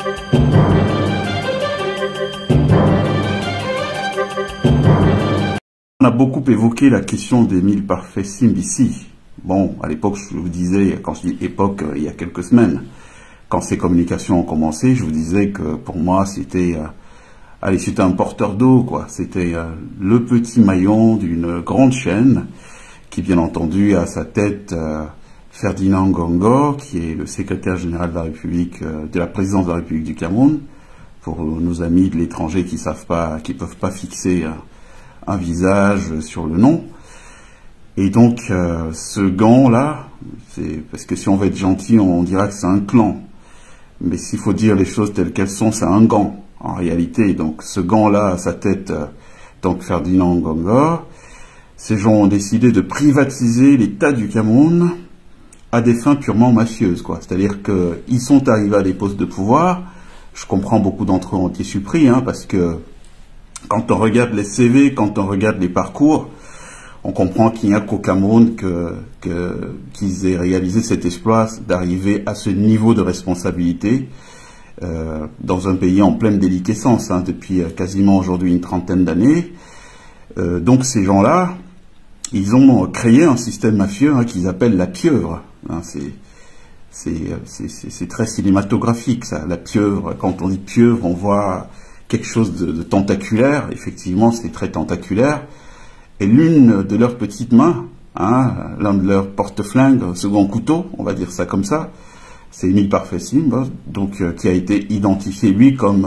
On a beaucoup évoqué la question d'Émile Parfait Simb ici. Bon, à l'époque, je vous disais, quand je dis époque, il y a quelques semaines, quand ces communications ont commencé, je vous disais que pour moi, c'était c'était un porteur d'eau, quoi. C'était le petit maillon d'une grande chaîne qui, bien entendu, a à sa tête Ferdinand Ngongor, qui est le secrétaire général de la République, de la présidence de la République du Cameroun, pour nos amis de l'étranger qui savent pas, qui peuvent pas fixer un visage sur le nom. Et donc, ce gant-là, c'est parce que si on veut être gentil, on dira que c'est un clan. Mais s'il faut dire les choses telles qu'elles sont, c'est un gant, en réalité. Donc, ce gant-là, à sa tête, donc Ferdinand Ngongor, ces gens ont décidé de privatiser l'État du Cameroun à des fins purement mafieuses, quoi. C'est-à-dire qu'ils sont arrivés à des postes de pouvoir. Je comprends beaucoup d'entre eux ont été surpris, hein, parce que quand on regarde les CV, quand on regarde les parcours, on comprend qu'il n'y a qu'au Cameroun qu'ils aient réalisé cet exploit d'arriver à ce niveau de responsabilité dans un pays en pleine déliquescence, hein, depuis quasiment aujourd'hui une trentaine d'années. Donc ces gens-là, ils ont créé un système mafieux, hein, qu'ils appellent la pieuvre. Hein, c'est très cinématographique, ça, la pieuvre. Quand on dit pieuvre, on voit quelque chose de tentaculaire. Effectivement, c'est très tentaculaire. Et l'une de leurs petites mains, hein, l'un de leurs porte-flingues, second couteau, on va dire ça comme ça, c'est Émile Parfait Simb, donc qui a été identifié lui comme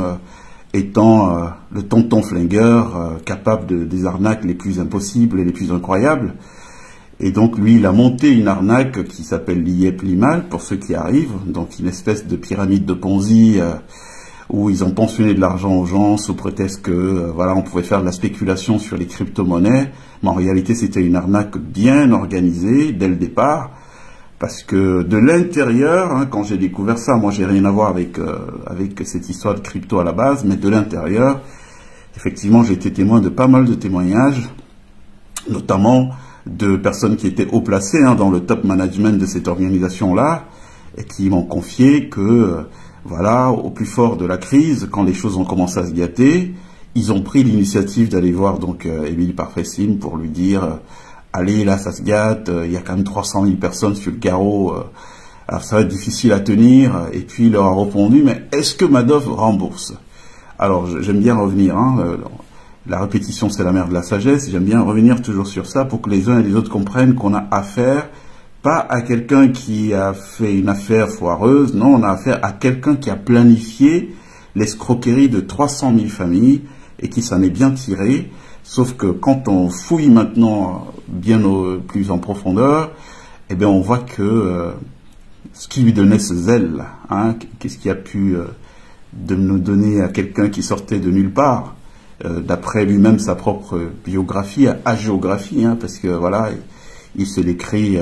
étant le tonton flingueur, capable des arnaques les plus impossibles et les plus incroyables. Et donc lui, il a monté une arnaque qui s'appelle l'IEP Limal, pour ceux qui arrivent, donc une espèce de pyramide de Ponzi où ils ont pensionné de l'argent aux gens sous prétexte que voilà, on pouvait faire de la spéculation sur les crypto-monnaies, mais en réalité c'était une arnaque bien organisée dès le départ, parce que de l'intérieur, hein, quand j'ai découvert ça, moi j'ai rien à voir avec cette histoire de crypto à la base, mais de l'intérieur, effectivement j'ai été témoin de pas mal de témoignages, notamment de personnes qui étaient haut placées, hein, dans le top management de cette organisation-là, et qui m'ont confié que voilà, au plus fort de la crise, quand les choses ont commencé à se gâter, ils ont pris l'initiative d'aller voir donc Émile Parfait Simb pour lui dire allez, là ça se gâte, il y a quand même 300 000 personnes sur le carreau, alors ça va être difficile à tenir. Et puis il leur a répondu mais est-ce que Madoff rembourse? Alors j'aime bien revenir, hein, la répétition c'est la mère de la sagesse, j'aime bien revenir toujours sur ça pour que les uns et les autres comprennent qu'on a affaire pas à quelqu'un qui a fait une affaire foireuse, non, on a affaire à quelqu'un qui a planifié l'escroquerie de 300 000 familles et qui s'en est bien tiré. Sauf que quand on fouille maintenant bien plus en profondeur, eh bien on voit que ce qui lui donnait ce zèle, hein, qu'est-ce qui a pu de nous donner à quelqu'un qui sortait de nulle part, d'après lui-même sa propre biographie, hagiographie, hein, parce que voilà, il se l'écrit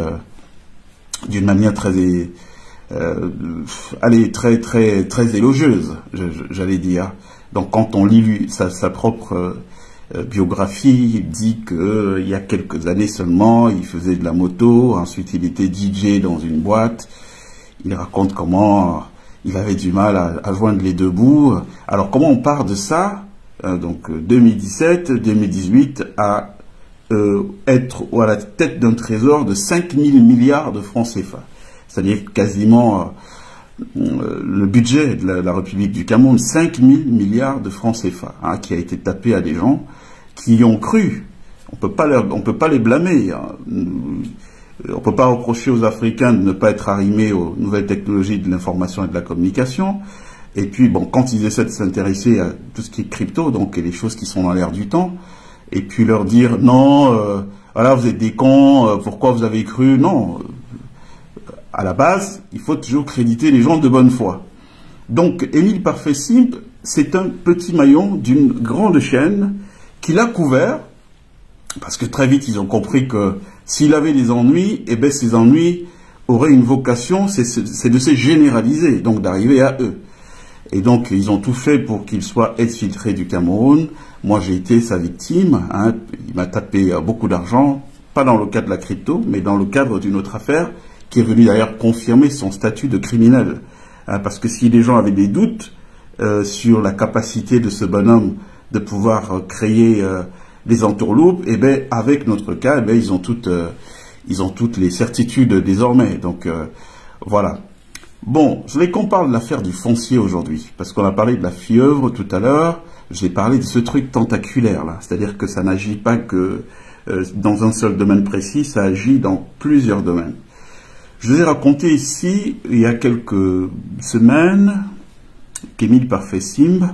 d'une manière très très élogieuse, j'allais dire. Donc quand on lit sa propre biographie, il dit que il y a quelques années seulement, il faisait de la moto, ensuite il était DJ dans une boîte. Il raconte comment il avait du mal à joindre les deux bouts. Alors comment on part de ça, donc 2017, 2018, à être à la tête d'un trésor de 5 000 milliards de francs CFA. C'est-à-dire quasiment le budget de la République du Cameroun, 5 000 milliards de francs CFA, hein, qui a été tapé à des gens qui y ont cru. On peut pas les blâmer. Hein. On peut pas reprocher aux Africains de ne pas être arrimés aux nouvelles technologies de l'information et de la communication. Et puis, bon, quand ils essaient de s'intéresser à tout ce qui est crypto, donc les choses qui sont dans l'air du temps, et puis leur dire non, voilà, vous êtes des cons, pourquoi vous avez cru? Non, à la base, il faut toujours créditer les gens de bonne foi. Donc, Émile Parfait Simb, c'est un petit maillon d'une grande chaîne qui l'a couvert, parce que très vite, ils ont compris que s'il avait des ennuis, eh bien, ces ennuis auraient une vocation, c'est de se généraliser, donc d'arriver à eux. Et donc, ils ont tout fait pour qu'il soit exfiltré du Cameroun. Moi, j'ai été sa victime. Hein. Il m'a tapé beaucoup d'argent, pas dans le cadre de la crypto, mais dans le cadre d'une autre affaire qui est venue d'ailleurs confirmer son statut de criminel. Hein, parce que si les gens avaient des doutes, sur la capacité de ce bonhomme de pouvoir créer des entourloupes, et bien avec notre cas, eh bien, ils ont toutes les certitudes désormais. Donc voilà. Bon, je voulais qu'on parle de l'affaire du foncier aujourd'hui, parce qu'on a parlé de la pieuvre tout à l'heure. J'ai parlé de ce truc tentaculaire là, c'est-à-dire que ça n'agit pas que dans un seul domaine précis, ça agit dans plusieurs domaines. Je vous ai raconté ici, il y a quelques semaines, qu'Émile Parfait-Simb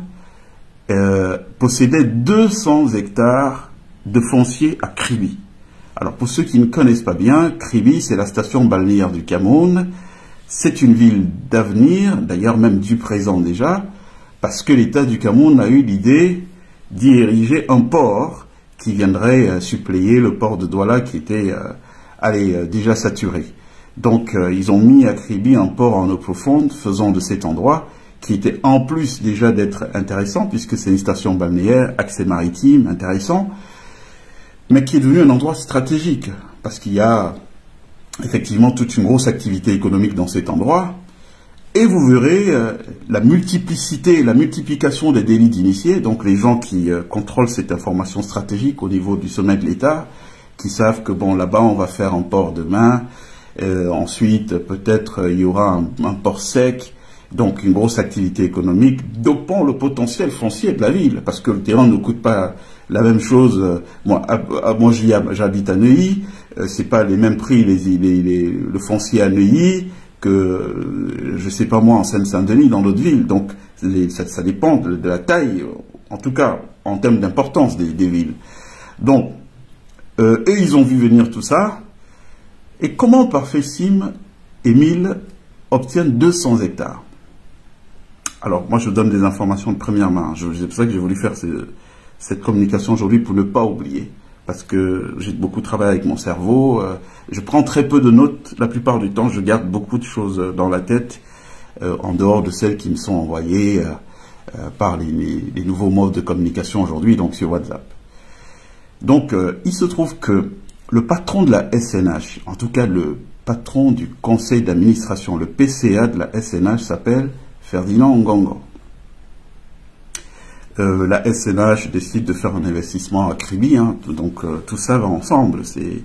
possédait 200 hectares de foncier à Kribi. Alors pour ceux qui ne connaissent pas bien, Kribi c'est la station balnéaire du Cameroun. C'est une ville d'avenir, d'ailleurs même du présent déjà, parce que l'État du Cameroun a eu l'idée d'y ériger un port qui viendrait suppléer le port de Douala qui était déjà saturé. Donc ils ont mis à Kribi un port en eau profonde, faisant de cet endroit, qui était en plus déjà d'être intéressant, puisque c'est une station balnéaire, accès maritime, intéressant, mais qui est devenu un endroit stratégique, parce qu'il y a effectivement toute une grosse activité économique dans cet endroit, et vous verrez la multiplicité, la multiplication des délits d'initiés, donc les gens qui contrôlent cette information stratégique au niveau du sommet de l'État, qui savent que bon là-bas on va faire un port demain, ensuite peut-être il y aura un port sec, donc une grosse activité économique, dopant le potentiel foncier de la ville, parce que le terrain ne coûte pas la même chose. Moi j'habite à Neuilly, c'est pas les mêmes prix le foncier à Neuilly que, je sais pas moi, en Seine-Saint-Denis, dans d'autres villes. Donc ça dépend de la taille, en tout cas en termes d'importance des villes. Donc eux ils ont vu venir tout ça. Et comment Parfait-Simb, Émile, obtiennent 200 hectares? Alors, moi, je donne des informations de première main. C'est pour ça que j'ai voulu faire cette communication aujourd'hui pour ne pas oublier. Parce que j'ai beaucoup travaillé avec mon cerveau. Je prends très peu de notes. La plupart du temps, je garde beaucoup de choses dans la tête, en dehors de celles qui me sont envoyées par les nouveaux modes de communication aujourd'hui, donc sur WhatsApp. Donc, il se trouve que le patron de la SNH, en tout cas le patron du conseil d'administration, le PCA de la SNH s'appelle Ferdinand Ngongo. La SNH décide de faire un investissement à Kribi, hein, donc tout ça va ensemble. C'est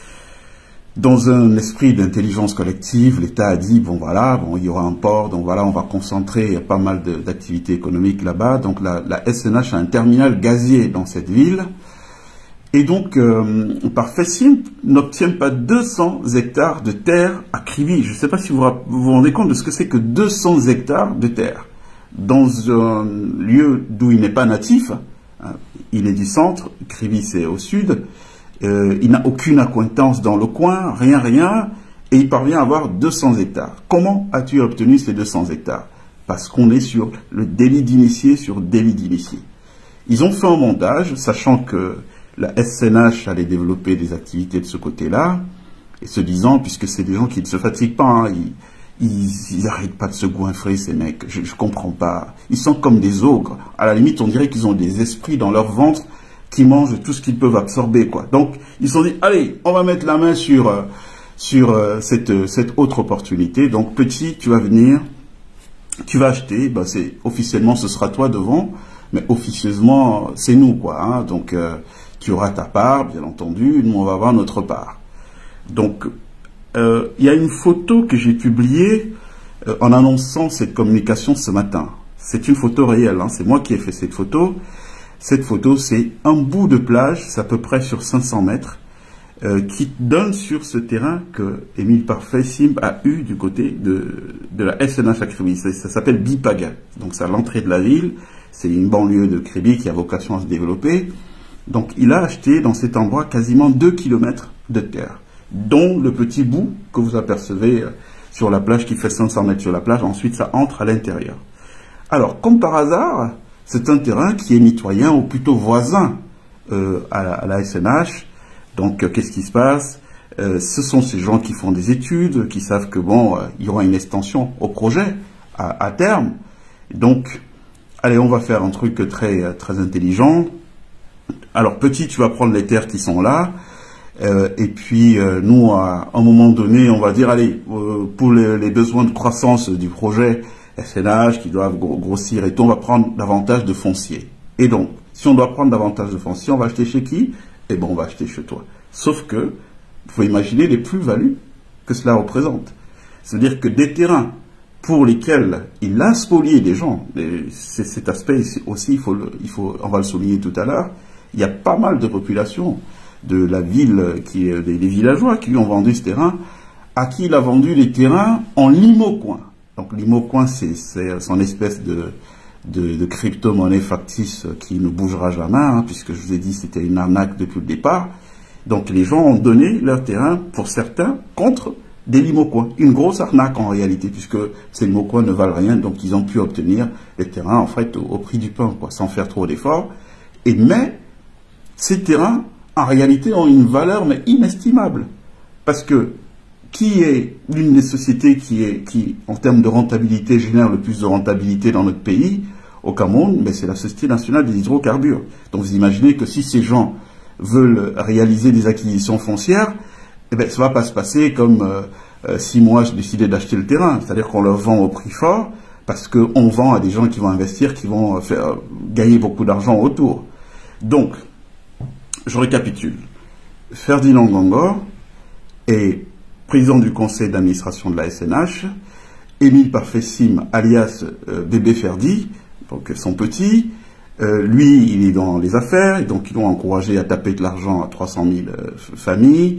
dans un esprit d'intelligence collective. L'État a dit bon voilà, bon il y aura un port, donc voilà on va concentrer pas mal d'activités économiques là-bas. Donc la SNH a un terminal gazier dans cette ville. Et donc, Parfait-Simb n'obtient pas 200 hectares de terre à Kribi. Je ne sais pas si vous vous rendez compte de ce que c'est que 200 hectares de terre. Dans un lieu d'où il n'est pas natif, hein, il est du centre, Kribi c'est au sud, il n'a aucune acquaintance dans le coin, rien, et il parvient à avoir 200 hectares. Comment as-tu obtenu ces 200 hectares? Parce qu'on est sur le délit d'initié sur délit d'initié. Ils ont fait un montage, sachant que la SNH allait développer des activités de ce côté-là, et se disant, puisque c'est des gens qui ne se fatiguent pas, hein, ils n'arrêtent pas de se goinfrer, ces mecs, je comprends pas. Ils sont comme des ogres. À la limite, on dirait qu'ils ont des esprits dans leur ventre qui mangent tout ce qu'ils peuvent absorber, quoi. Donc, ils se sont dit, allez, on va mettre la main sur cette autre opportunité. Donc, petit, tu vas venir, tu vas acheter, ben officiellement, ce sera toi devant, mais officieusement, c'est nous, quoi. Hein, donc, tu auras ta part, bien entendu, nous on va avoir notre part. Donc, il y a une photo que j'ai publiée en annonçant cette communication ce matin. C'est une photo réelle, hein, c'est moi qui ai fait cette photo. Cette photo, c'est un bout de plage, c'est à peu près sur 500 mètres, qui donne sur ce terrain que Émile Parfait-Simb a eu du côté de la SNH à Kribi. Ça s'appelle Bipaga, donc c'est à l'entrée de la ville, c'est une banlieue de Kribi qui a vocation à se développer. Donc il a acheté dans cet endroit quasiment 2 km de terre, dont le petit bout que vous apercevez sur la plage qui fait 500 mètres sur la plage. Ensuite ça entre à l'intérieur. Alors comme par hasard, c'est un terrain qui est mitoyen ou plutôt voisin à la SNH. Donc qu'est-ce qui se passe? Ce sont ces gens qui font des études, qui savent que bon, il y aura une extension au projet à terme. Donc allez, on va faire un truc très intelligent. Alors petit, tu vas prendre les terres qui sont là, et puis nous, à un moment donné, on va dire, allez, pour les besoins de croissance du projet, SNH qui doivent grossir et tout, on va prendre davantage de foncier. Et donc, si on doit prendre davantage de foncier, on va acheter chez qui? Eh bien, on va acheter chez toi. Sauf que, il faut imaginer les plus-values que cela représente. C'est-à-dire que des terrains pour lesquels il a spolié des gens, c'est cet aspect aussi, on va le souligner tout à l'heure, il y a pas mal de populations de la ville, des villageois qui lui ont vendu ce terrain, à qui il a vendu les terrains en limocoin. Donc limocoin, c'est son espèce de crypto-monnaie factice qui ne bougera jamais, hein, puisque je vous ai dit c'était une arnaque depuis le départ. Donc les gens ont donné leur terrain, pour certains, contre des limocoins. Une grosse arnaque en réalité, puisque ces limocoins ne valent rien, donc ils ont pu obtenir les terrains en fait au prix du pain, quoi, sans faire trop d'efforts. Mais ces terrains, en réalité, ont une valeur mais inestimable. Parce que qui est l'une des sociétés qui, en termes de rentabilité, génère le plus de rentabilité dans notre pays, au Cameroun, mais c'est la Société nationale des hydrocarbures. Donc vous imaginez que si ces gens veulent réaliser des acquisitions foncières, eh bien, ça ne va pas se passer comme si moi je décidais d'acheter le terrain. C'est-à-dire qu'on leur vend au prix fort, parce qu'on vend à des gens qui vont investir, qui vont faire gagner beaucoup d'argent autour. Donc, je récapitule. Ferdinand Ngongor est président du conseil d'administration de la SNH, Émile Parfait-Sim, alias Bébé Ferdi, donc son petit, lui, il est dans les affaires, et donc ils l'ont encouragé à taper de l'argent à 300 000 familles,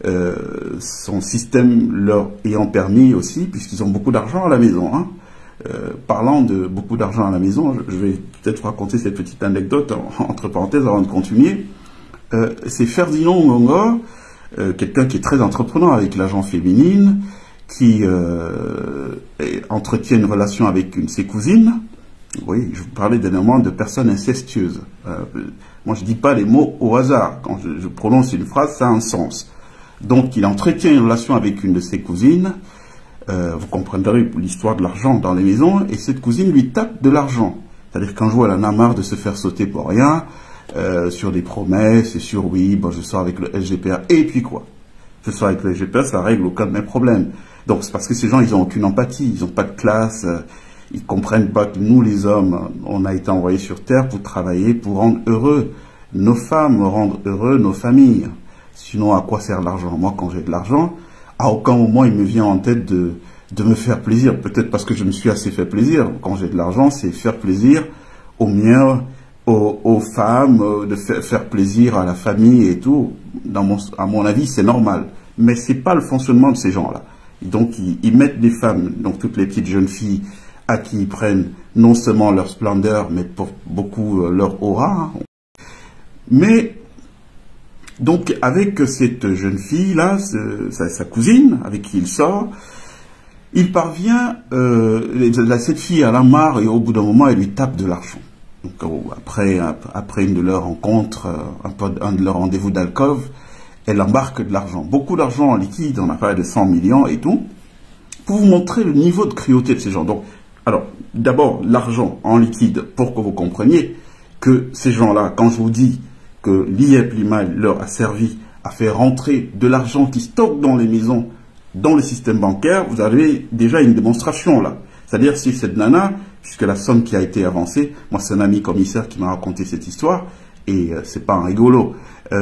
son système leur ayant permis aussi, puisqu'ils ont beaucoup d'argent à la maison. Hein. Parlant de beaucoup d'argent à la maison, je vais peut-être raconter cette petite anecdote entre parenthèses avant de continuer. C'est Ferdinand Ngongor, quelqu'un qui est très entreprenant avec l'agent féminine, qui entretient une relation avec une de ses cousines. Oui, je vous parlais dernièrement de personnes incestueuses. Moi, je ne dis pas les mots au hasard. Quand je prononce une phrase, ça a un sens. Donc, il entretient une relation avec une de ses cousines. Vous comprendrez l'histoire de l'argent dans les maisons. Et cette cousine lui tape de l'argent. C'est-à-dire qu'un jour, elle en a marre de se faire sauter pour rien, sur des promesses, et sur oui, bon, je sors avec le SGPA. Et puis quoi? Je sors avec le SGPA, ça règle aucun de mes problèmes. Donc, c'est parce que ces gens, ils n'ont aucune empathie. Ils n'ont pas de classe. Ils comprennent pas que nous, les hommes, on a été envoyés sur Terre pour travailler, pour rendre heureux nos femmes, rendre heureux nos familles. Sinon, à quoi sert l'argent? Moi, quand j'ai de l'argent, à aucun moment il me vient en tête de me faire plaisir. Peut-être parce que je me suis assez fait plaisir. Quand j'ai de l'argent, c'est faire plaisir aux miens, aux femmes, de faire plaisir à la famille et tout. À mon avis, c'est normal. Mais c'est pas le fonctionnement de ces gens-là. Donc, ils mettent des femmes, donc toutes les petites jeunes filles, à qui ils prennent non seulement leur splendeur, mais pour beaucoup leur aura. Mais, donc, avec cette jeune fille-là, sa cousine, avec qui il sort, il parvient, cette fille a la marre et au bout d'un moment, elle lui tape de l'argent. Donc, après une de leurs rencontres, un de leurs rendez-vous d'alcôve, elle embarque de l'argent. Beaucoup d'argent en liquide, on a parlé de 100 millions et tout, pour vous montrer le niveau de cruauté de ces gens. Donc, alors, d'abord, l'argent en liquide, pour que vous compreniez que ces gens-là, quand je vous dis que l'IEP Limaï leur a servi à faire rentrer de l'argent qui stocke dans les maisons, dans le système bancaire, vous avez déjà une démonstration là. C'est-à-dire si cette nana, puisque la somme qui a été avancée, moi c'est un ami commissaire qui m'a raconté cette histoire, et c'est pas un rigolo,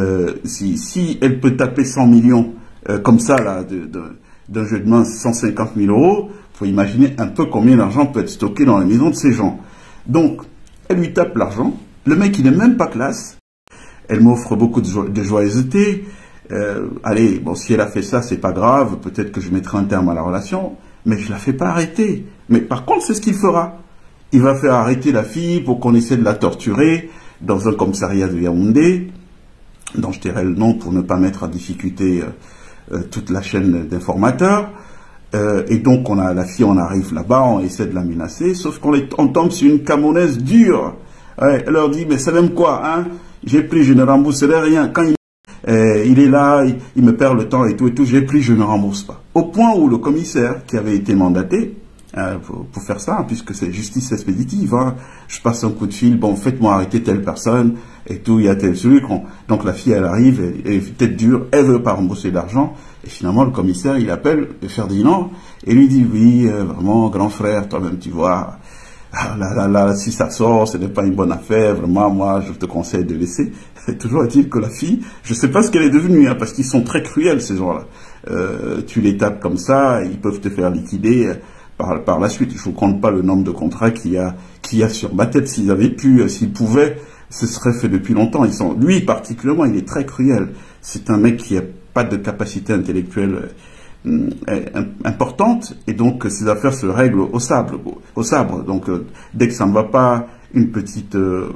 si elle peut taper 100 millions comme ça là, d'un jeu de main 150 000 €, il faut imaginer un peu combien d'argent peut être stocké dans les maisons de ces gens. Donc, elle lui tape l'argent, le mec il n'est même pas classe, elle m'offre beaucoup de joyeuseté, allez, bon, si elle a fait ça, c'est pas grave, peut-être que je mettrai un terme à la relation, mais je la fais pas arrêter. Mais par contre, c'est ce qu'il fera. Il va faire arrêter la fille pour qu'on essaie de la torturer dans un commissariat de Yaoundé, dont je tairai le nom pour ne pas mettre en difficulté toute la chaîne d'informateurs. Et donc, la fille, on arrive là-bas, on essaie de la menacer, sauf qu'on tombe sur une Camerounaise dure. Ouais, elle leur dit, mais c'est même quoi, hein? J'ai pris, je ne rembourserai rien. Quand il est là, il me perd le temps et tout, j'ai pris, je ne rembourse pas. Au point où le commissaire qui avait été mandaté, pour faire ça, puisque c'est justice expéditive. Hein. Je passe un coup de fil, bon, faites-moi arrêter telle personne, et tout, il y a tel truc. Donc la fille, elle arrive, et tête dure, elle veut pas rembourser l'argent. Et finalement, le commissaire, il appelle Ferdinand, et lui dit, oui, vraiment, grand frère, toi-même, tu vois, là, si ça sort, ce n'est pas une bonne affaire, vraiment, moi, je te conseille de laisser. Toujours est-il que la fille, je sais pas ce qu'elle est devenue, hein, parce qu'ils sont très cruels, ces gens-là. Tu les tapes comme ça, ils peuvent te faire liquider par la suite. Je vous compte pas le nombre de contrats qu'il y a sur ma tête. S'ils avaient pu, s'ils pouvaient, ce serait fait depuis longtemps. Lui particulièrement, il est très cruel. C'est un mec qui a pas de capacité intellectuelle importante, et donc ces affaires se règlent au sabre. Donc dès que ça ne va pas, une petite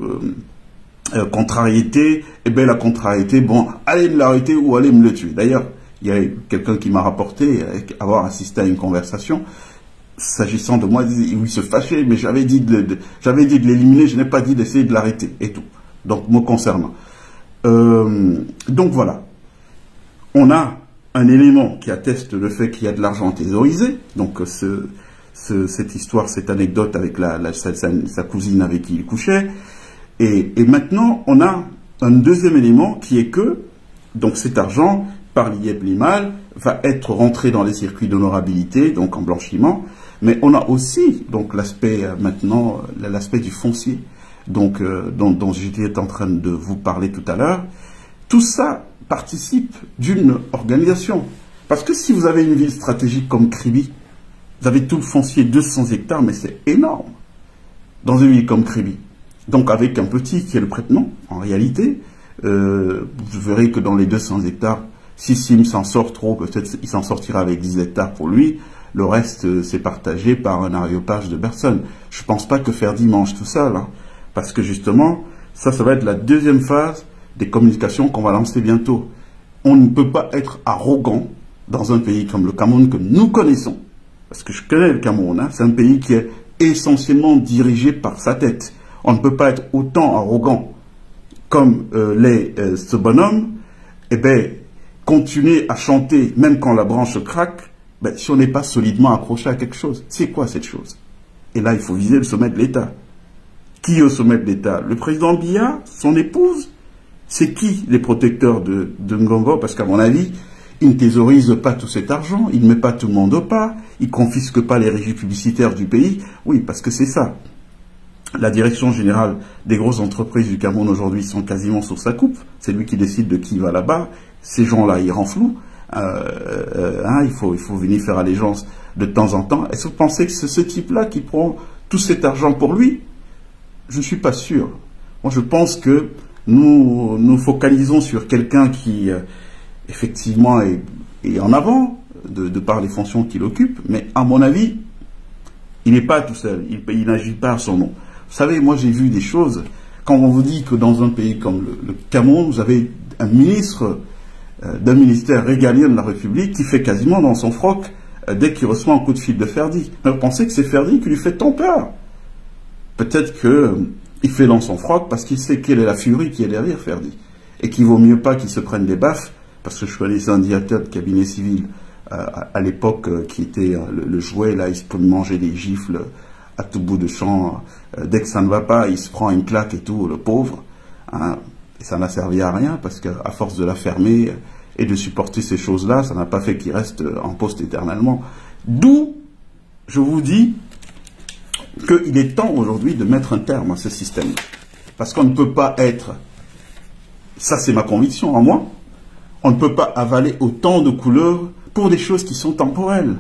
contrariété, et bien la contrariété, bon, allez me l'arrêter ou allez me le tuer. D'ailleurs, il y a quelqu'un qui m'a rapporté avoir assisté à une conversation s'agissant de moi, il se fâchait, mais j'avais dit de l'éliminer, je n'ai pas dit d'essayer de l'arrêter, et tout. Donc, me concernant. Donc voilà. On a un élément qui atteste le fait qu'il y a de l'argent thésaurisé. Donc, cette histoire, cette anecdote avec sa cousine avec qui il couchait. Et maintenant, on a un deuxième élément qui est que, donc cet argent, par l'IEP Limal, va être rentré dans les circuits d'honorabilité, donc en blanchiment. Mais on a aussi, donc, l'aspect, maintenant, l'aspect du foncier, donc, dont j'étais en train de vous parler tout à l'heure. Tout ça participe d'une organisation. Parce que si vous avez une ville stratégique comme Kribi, vous avez tout le foncier, 200 hectares, mais c'est énorme, dans une ville comme Kribi. Donc, avec un petit qui est le prête-nom, en réalité, vous verrez que dans les 200 hectares, si Sim s'en sort trop, peut-être il s'en sortira avec 10 hectares pour lui. Le reste, c'est partagé par un aréopage de personnes. Je ne pense pas que Ferdi mange tout seul. Hein, parce que justement, ça va être la deuxième phase des communications qu'on va lancer bientôt. On ne peut pas être arrogant dans un pays comme le Cameroun que nous connaissons. Parce que je connais le Cameroun. Hein, c'est un pays qui est essentiellement dirigé par sa tête. On ne peut pas être autant arrogant comme ce bonhomme. Eh bien, continuer à chanter, même quand la branche craque, ben, si on n'est pas solidement accroché à quelque chose. C'est quoi cette chose? Et là, il faut viser le sommet de l'État. Qui est au sommet de l'État? Le président Biya, son épouse? C'est qui les protecteurs de Ngongo? Parce qu'à mon avis, il ne thésaurise pas tout cet argent, il ne met pas tout le monde au pas, il ne confisque pas les régies publicitaires du pays. Oui, parce que c'est ça. La direction générale des grosses entreprises du Cameroun aujourd'hui sont quasiment sous sa coupe. C'est lui qui décide de qui va là-bas. Ces gens-là, ils rendent flou. Il faut venir faire allégeance de temps en temps. Est-ce que vous pensez que c'est ce type-là qui prend tout cet argent pour lui? Je ne suis pas sûr. Moi, je pense que nous focalisons sur quelqu'un qui, effectivement, est en avant, de par les fonctions qu'il occupe, mais à mon avis, il n'est pas tout seul. Il n'agit pas à son nom. Vous savez, moi, j'ai vu des choses. Quand on vous dit que dans un pays comme le Cameroun, vous avez un ministre d'un ministère régalien de la République qui fait quasiment dans son froc dès qu'il reçoit un coup de fil de Ferdi. Mais vous pensez que c'est Ferdi qui lui fait tant peur? Peut-être qu'il fait dans son froc parce qu'il sait quelle est la furie qui est derrière Ferdi. Et qu'il vaut mieux pas qu'il se prenne des baffes, parce que je connaissais un directeur de cabinet civil à l'époque qui était le jouet, là, il se peut manger des gifles à tout bout de champ. Dès que ça ne va pas, il se prend une claque et tout, le pauvre. Hein. Et ça n'a servi à rien, parce qu'à force de la fermer et de supporter ces choses-là, ça n'a pas fait qu'il reste en poste éternellement. D'où, je vous dis, qu'il est temps aujourd'hui de mettre un terme à ce système. Parce qu'on ne peut pas être, ça c'est ma conviction en moi, on ne peut pas avaler autant de couleurs pour des choses qui sont temporelles.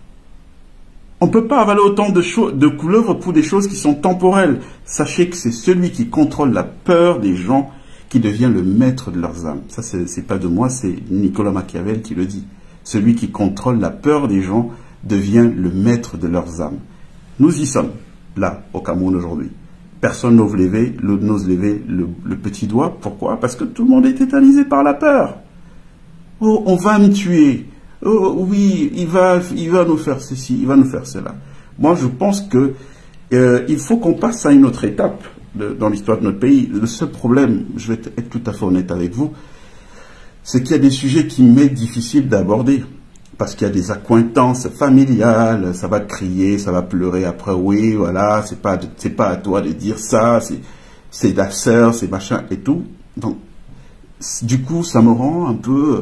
On ne peut pas avaler autant de couleurs pour des choses qui sont temporelles. Sachez que c'est celui qui contrôle la peur des gens qui devient le maître de leurs âmes. Ça, c'est pas de moi, c'est Nicolas Machiavel qui le dit. Celui qui contrôle la peur des gens devient le maître de leurs âmes. Nous y sommes, là, au Cameroun aujourd'hui. Personne n'ose lever le petit doigt. Pourquoi? Parce que tout le monde est tétanisé par la peur. Oh, on va me tuer. Oh, oui, il va nous faire ceci, il va nous faire cela. Moi, je pense que il faut qu'on passe à une autre étape dans l'histoire de notre pays. Le seul problème, je vais être tout à fait honnête avec vous, c'est qu'il y a des sujets qui m'est difficile d'aborder. parce qu'il y a des accointances familiales, ça va crier, ça va pleurer après, oui, voilà, c'est pas à toi de dire ça, c'est ta sœur, c'est machin et tout. Donc, du coup, ça me rend un peu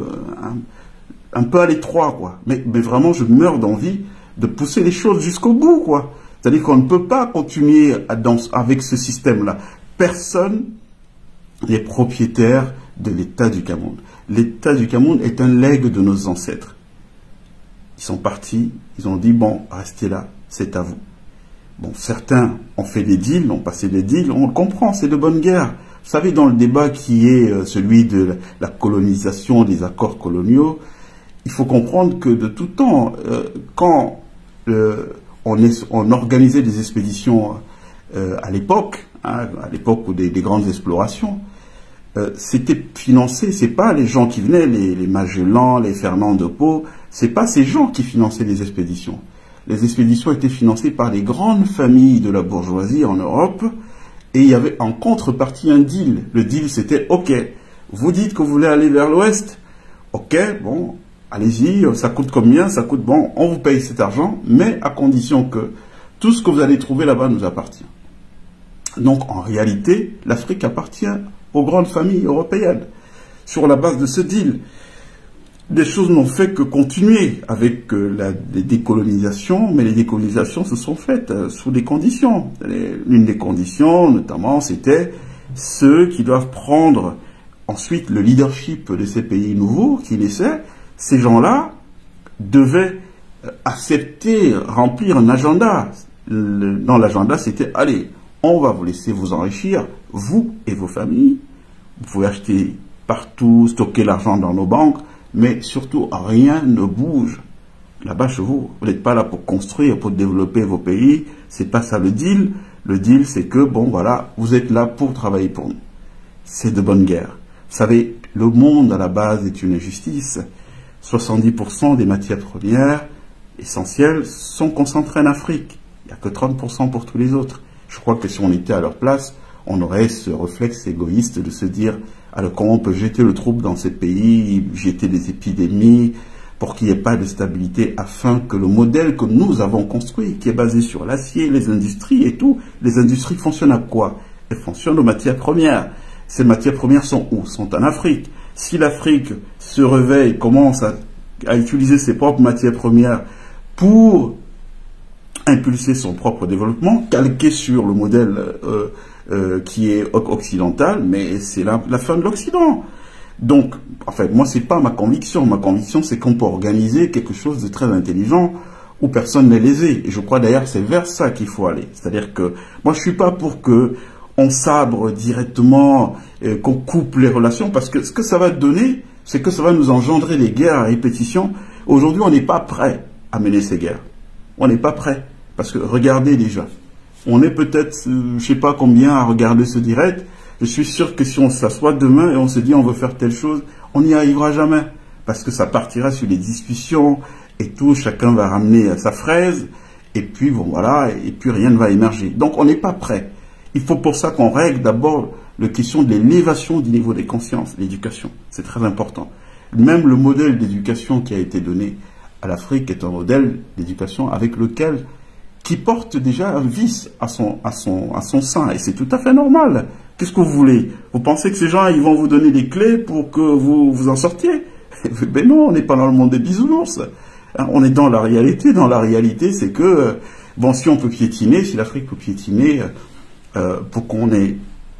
à l'étroit, quoi. Mais vraiment, je meurs d'envie de pousser les choses jusqu'au bout, quoi. C'est-à-dire qu'on ne peut pas continuer avec ce système-là. Personne n'est propriétaire de l'État du Cameroun. L'État du Cameroun est un legs de nos ancêtres. Ils sont partis, ils ont dit, bon, restez là, c'est à vous. Bon, certains ont fait des deals, ont passé des deals, on le comprend, c'est de bonne guerre. Vous savez, dans le débat qui est celui de la colonisation, des accords coloniaux, il faut comprendre que de tout temps, quand on organisait des expéditions à l'époque, hein, à l'époque des grandes explorations, c'était financé, c'est pas les gens qui venaient, les Magellan, les Fernand de Pau, c'est pas ces gens qui finançaient les expéditions. Les expéditions étaient financées par les grandes familles de la bourgeoisie en Europe, et il y avait en contrepartie un deal. Le deal, c'était, ok, vous dites que vous voulez aller vers l'ouest, ok, bon, allez-y, ça coûte combien? Ça coûte, bon, on vous paye cet argent, mais à condition que tout ce que vous allez trouver là-bas nous appartient. Donc, en réalité, l'Afrique appartient aux grandes familles européennes. Sur la base de ce deal, les choses n'ont fait que continuer avec les décolonisations, mais les décolonisations se sont faites sous des conditions. L'une des conditions, notamment, c'était ceux qui doivent prendre ensuite le leadership de ces pays nouveaux qui naissaient. Ces gens-là devaient accepter, remplir un agenda. Dans l'agenda, c'était, allez, on va vous laisser vous enrichir, vous et vos familles. Vous pouvez acheter partout, stocker l'argent dans nos banques, mais surtout, rien ne bouge là-bas chez vous. Vous n'êtes pas là pour construire, pour développer vos pays. C'est pas ça le deal. Le deal, c'est que, bon, voilà, vous êtes là pour travailler pour nous. C'est de bonne guerre. Vous savez, le monde, à la base, est une injustice. 70% des matières premières essentielles sont concentrées en Afrique. Il n'y a que 30% pour tous les autres. Je crois que si on était à leur place, on aurait ce réflexe égoïste de se dire, alors comment on peut jeter le trouble dans ces pays, jeter des épidémies, pour qu'il n'y ait pas de stabilité, afin que le modèle que nous avons construit, qui est basé sur l'acier, les industries et tout, les industries fonctionnent à quoi? Elles fonctionnent aux matières premières. Ces matières premières sont où? Sont en Afrique. Si l'Afrique se réveille, commence à utiliser ses propres matières premières pour impulser son propre développement, calqué sur le modèle qui est occidental, mais c'est la fin de l'Occident. Donc, en fait, moi, c'est pas ma conviction. Ma conviction, c'est qu'on peut organiser quelque chose de très intelligent où personne n'est lésé. Et je crois d'ailleurs que c'est vers ça qu'il faut aller. C'est-à-dire que moi, je suis pas pour que on sabre directement, qu'on coupe les relations, parce que ce que ça va donner, c'est que ça va nous engendrer des guerres à répétition. Aujourd'hui, on n'est pas prêt à mener ces guerres. On n'est pas prêt. Parce que regardez déjà, on est peut-être, je sais pas combien à regarder ce direct. Je suis sûr que si on s'assoit demain et on se dit on veut faire telle chose, on n'y arrivera jamais. Parce que ça partira sur les discussions et tout, chacun va ramener sa fraise, et puis bon voilà, et puis rien ne va émerger. Donc on n'est pas prêt. Il faut pour ça qu'on règle d'abord la question de l'élévation du niveau des consciences, l'éducation. C'est très important. Même le modèle d'éducation qui a été donné à l'Afrique est un modèle d'éducation avec lequel qui porte déjà un vice à son sein. Et c'est tout à fait normal. Qu'est-ce que vous voulez? Vous pensez que ces gens, ils vont vous donner les clés pour que vous vous en sortiez? Ben non, on n'est pas dans le monde des bisounours. On est dans la réalité. Dans la réalité, c'est que, bon, si on peut piétiner, si l'Afrique peut piétiner, pour qu'on ait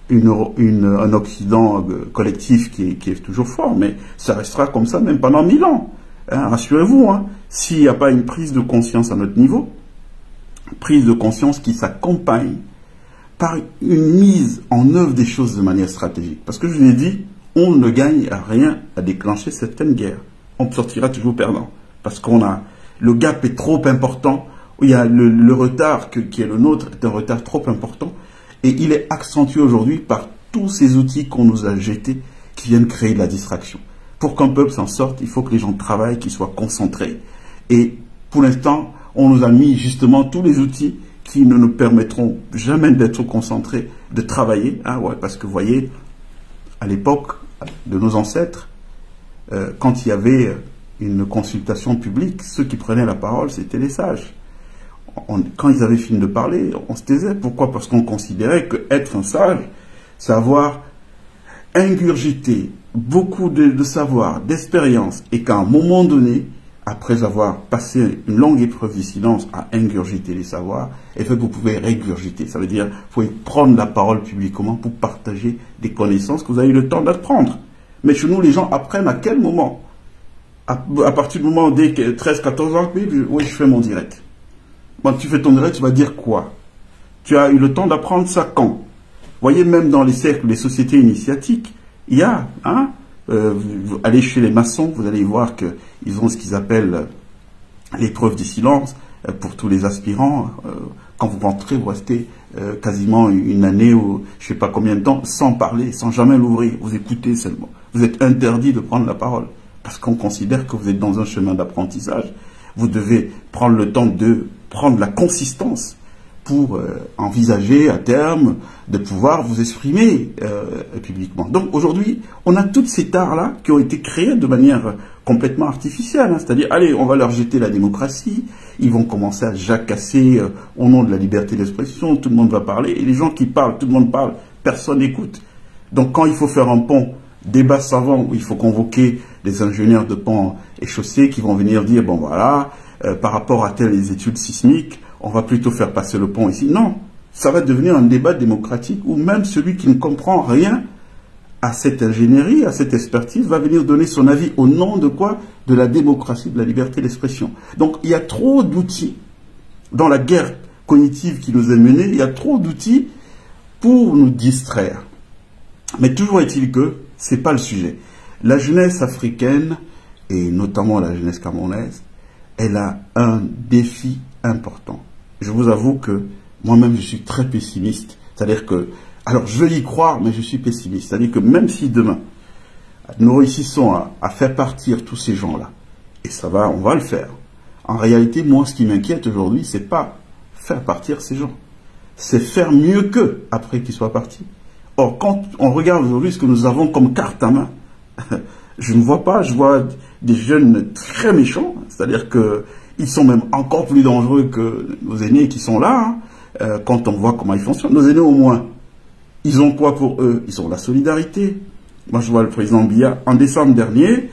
un Occident collectif qui est toujours fort, mais ça restera comme ça même pendant 1000 ans. Hein, rassurez-vous, hein, s'il n'y a pas une prise de conscience à notre niveau, prise de conscience qui s'accompagne par une mise en œuvre des choses de manière stratégique. Parce que je vous l'ai dit, on ne gagne à rien à déclencher certaines guerres. On sortira toujours perdant. Parce qu'on a, le gap est trop important, il y a le retard qui est le nôtre est un retard trop important, et il est accentué aujourd'hui par tous ces outils qu'on nous a jetés qui viennent créer de la distraction. Pour qu'un peuple s'en sorte, il faut que les gens travaillent, qu'ils soient concentrés. Et pour l'instant, on nous a mis justement tous les outils qui ne nous permettront jamais d'être concentrés, de travailler. Hein, ouais, parce que vous voyez, à l'époque de nos ancêtres, quand il y avait une consultation publique, ceux qui prenaient la parole, c'était les sages. Quand ils avaient fini de parler, on se taisait. Pourquoi? Parce qu'on considérait qu'être un sage, c'est avoir ingurgité beaucoup de savoir, d'expérience, et qu'à un moment donné, après avoir passé une longue épreuve du silence à ingurgiter les savoirs, et fait vous pouvez régurgiter. Ça veut dire qu'il faut prendre la parole publiquement pour partager des connaissances que vous avez eu le temps d'apprendre. Mais chez nous, les gens apprennent à quel moment? À partir du moment dès 13-14 ans, oui, je fais mon direct. Quand tu fais ton direct, tu vas dire quoi? Tu as eu le temps d'apprendre ça quand? Vous voyez, même dans les cercles, les sociétés initiatiques, il y a, vous allez chez les maçons, vous allez voir qu'ils ont ce qu'ils appellent l'épreuve du silence pour tous les aspirants. Quand vous rentrez, vous restez quasiment une année ou je ne sais pas combien de temps sans parler, sans jamais l'ouvrir. Vous écoutez seulement. Vous êtes interdit de prendre la parole parce qu'on considère que vous êtes dans un chemin d'apprentissage. Vous devez prendre le temps de prendre la consistance pour envisager à terme de pouvoir vous exprimer publiquement. Donc aujourd'hui, on a toutes ces tares-là qui ont été créées de manière complètement artificielle. Hein. C'est-à-dire, allez, on va leur jeter la démocratie, ils vont commencer à jacasser au nom de la liberté d'expression, tout le monde va parler, et les gens qui parlent, tout le monde parle, personne n'écoute. Donc quand il faut faire un pont, débat savant, où il faut convoquer des ingénieurs de ponts et chaussées qui vont venir dire, bon voilà, par rapport à telles études sismiques, on va plutôt faire passer le pont ici. Non, ça va devenir un débat démocratique où même celui qui ne comprend rien à cette ingénierie, à cette expertise, va venir donner son avis au nom de quoi? De la démocratie, de la liberté d'expression. Donc il y a trop d'outils dans la guerre cognitive qui nous est menée, il y a trop d'outils pour nous distraire. Mais toujours est-il que ce n'est pas le sujet. La jeunesse africaine, et notamment la jeunesse camerounaise, elle a un défi important. Je vous avoue que moi-même, je suis très pessimiste. C'est-à-dire que, alors je veux y croire, mais je suis pessimiste. C'est-à-dire que même si demain, nous réussissons à faire partir tous ces gens-là, et ça va, on va le faire. En réalité, moi, ce qui m'inquiète aujourd'hui, c'est pas faire partir ces gens. C'est faire mieux qu'eux après qu'ils soient partis. Or, quand on regarde aujourd'hui ce que nous avons comme carte à main, je ne vois pas, je vois des jeunes très méchants, c'est-à-dire qu'ils sont même encore plus dangereux que nos aînés qui sont là, hein, quand on voit comment ils fonctionnent. Nos aînés, au moins, ils ont quoi pour eux? Ils ont la solidarité. Moi, je vois le président Biya, en décembre dernier,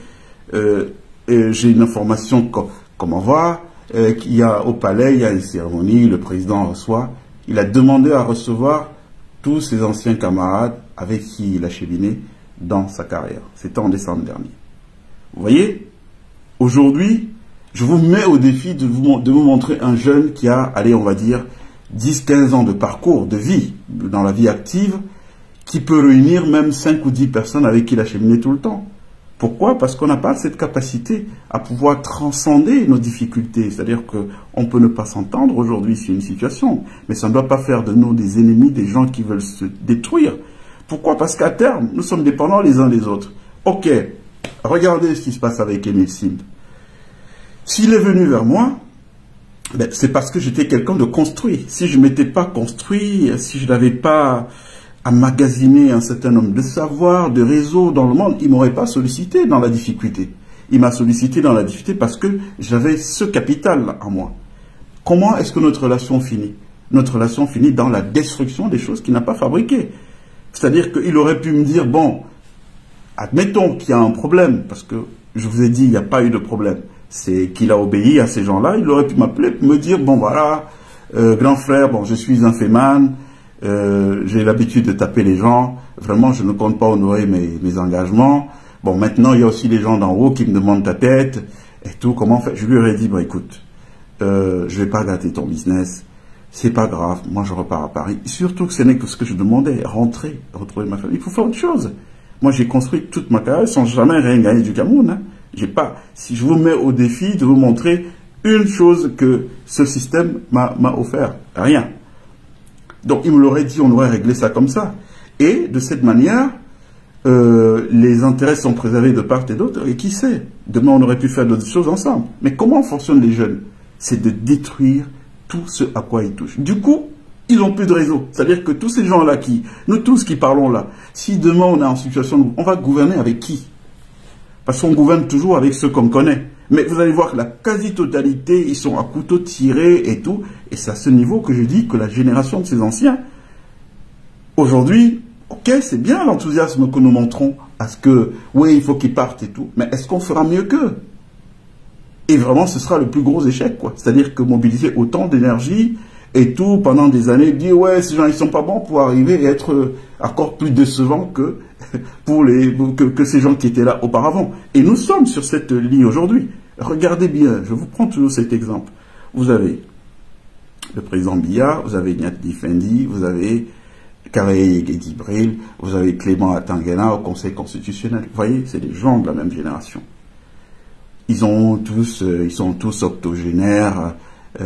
j'ai une information qu'on m'envoie, qu'il y a au palais, il y a une cérémonie, le président reçoit, il a demandé à recevoir tous ses anciens camarades avec qui il a cheminé dans sa carrière. C'était en décembre dernier. Vous voyez, aujourd'hui, je vous mets au défi de vous montrer un jeune qui a, allez, on va dire, 10-15 ans de parcours, de vie, dans la vie active, qui peut réunir même 5 ou 10 personnes avec qui il a cheminé tout le temps. Pourquoi? Parce qu'on n'a pas cette capacité à pouvoir transcender nos difficultés. C'est-à-dire qu'on peut ne pas s'entendre aujourd'hui sur une situation, mais ça ne doit pas faire de nous des ennemis, des gens qui veulent se détruire. Pourquoi? Parce qu'à terme, nous sommes dépendants les uns des autres. Ok, regardez ce qui se passe avec Émile Sind. S'il est venu vers moi, ben, c'est parce que j'étais quelqu'un de construit. Si je ne m'étais pas construit, si je n'avais pas emmagasiner un certain nombre de savoirs, de réseaux dans le monde, il ne m'aurait pas sollicité dans la difficulté. Il m'a sollicité dans la difficulté parce que j'avais ce capital en moi. Comment est-ce que notre relation finit? Notre relation finit dans la destruction des choses qu'il n'a pas fabriquées. C'est-à-dire qu'il aurait pu me dire, bon, admettons qu'il y a un problème, parce que je vous ai dit, il n'y a pas eu de problème. C'est qu'il a obéi à ces gens-là. Il aurait pu m'appeler, me dire, bon voilà, grand frère, bon, je suis un féman, j'ai l'habitude de taper les gens, vraiment je ne compte pas honorer mes engagements. Bon, maintenant il y a aussi les gens d'en haut qui me demandent ta tête et tout, comment faire? Je lui aurais dit, bon écoute, je vais pas gâter ton business, c'est pas grave, moi je repars à Paris. Surtout que ce n'est que ce que je demandais, rentrer, retrouver ma famille, il faut faire autre chose. Moi j'ai construit toute ma carrière sans jamais rien gagner du Cameroun. Hein. J'ai pas, si je vous mets au défi de vous montrer une chose que ce système m'a offert, rien. Donc il me l'aurait dit, on aurait réglé ça comme ça. Et de cette manière, les intérêts sont préservés de part et d'autre. Et qui sait, demain on aurait pu faire d'autres choses ensemble. Mais comment fonctionnent les jeunes? C'est de détruire tout ce à quoi ils touchent. Du coup, ils n'ont plus de réseau. C'est-à-dire que tous ces gens-là, nous tous qui parlons là, si demain on est en situation, on va gouverner avec qui? Parce qu'on gouverne toujours avec ceux qu'on connaît. Mais vous allez voir que la quasi-totalité, ils sont à couteau tiré et tout. Et c'est à ce niveau que je dis que la génération de ces anciens, aujourd'hui, ok, c'est bien l'enthousiasme que nous montrons à ce que, oui, il faut qu'ils partent et tout. Mais est-ce qu'on fera mieux qu'eux? Et vraiment, ce sera le plus gros échec, quoi. C'est-à-dire que mobiliser autant d'énergie et tout pendant des années, dire, ouais, ces gens, ils sont pas bons pour arriver et être encore plus décevants que que ces gens qui étaient là auparavant. Et nous sommes sur cette ligne aujourd'hui. Regardez bien, je vous prends toujours cet exemple. Vous avez le président Biya, vous avez Nyati Fendi, vous avez Karaye Gibril, vous avez Clément Atangana au Conseil constitutionnel. Vous voyez, c'est des gens de la même génération. Ils sont tous octogénaires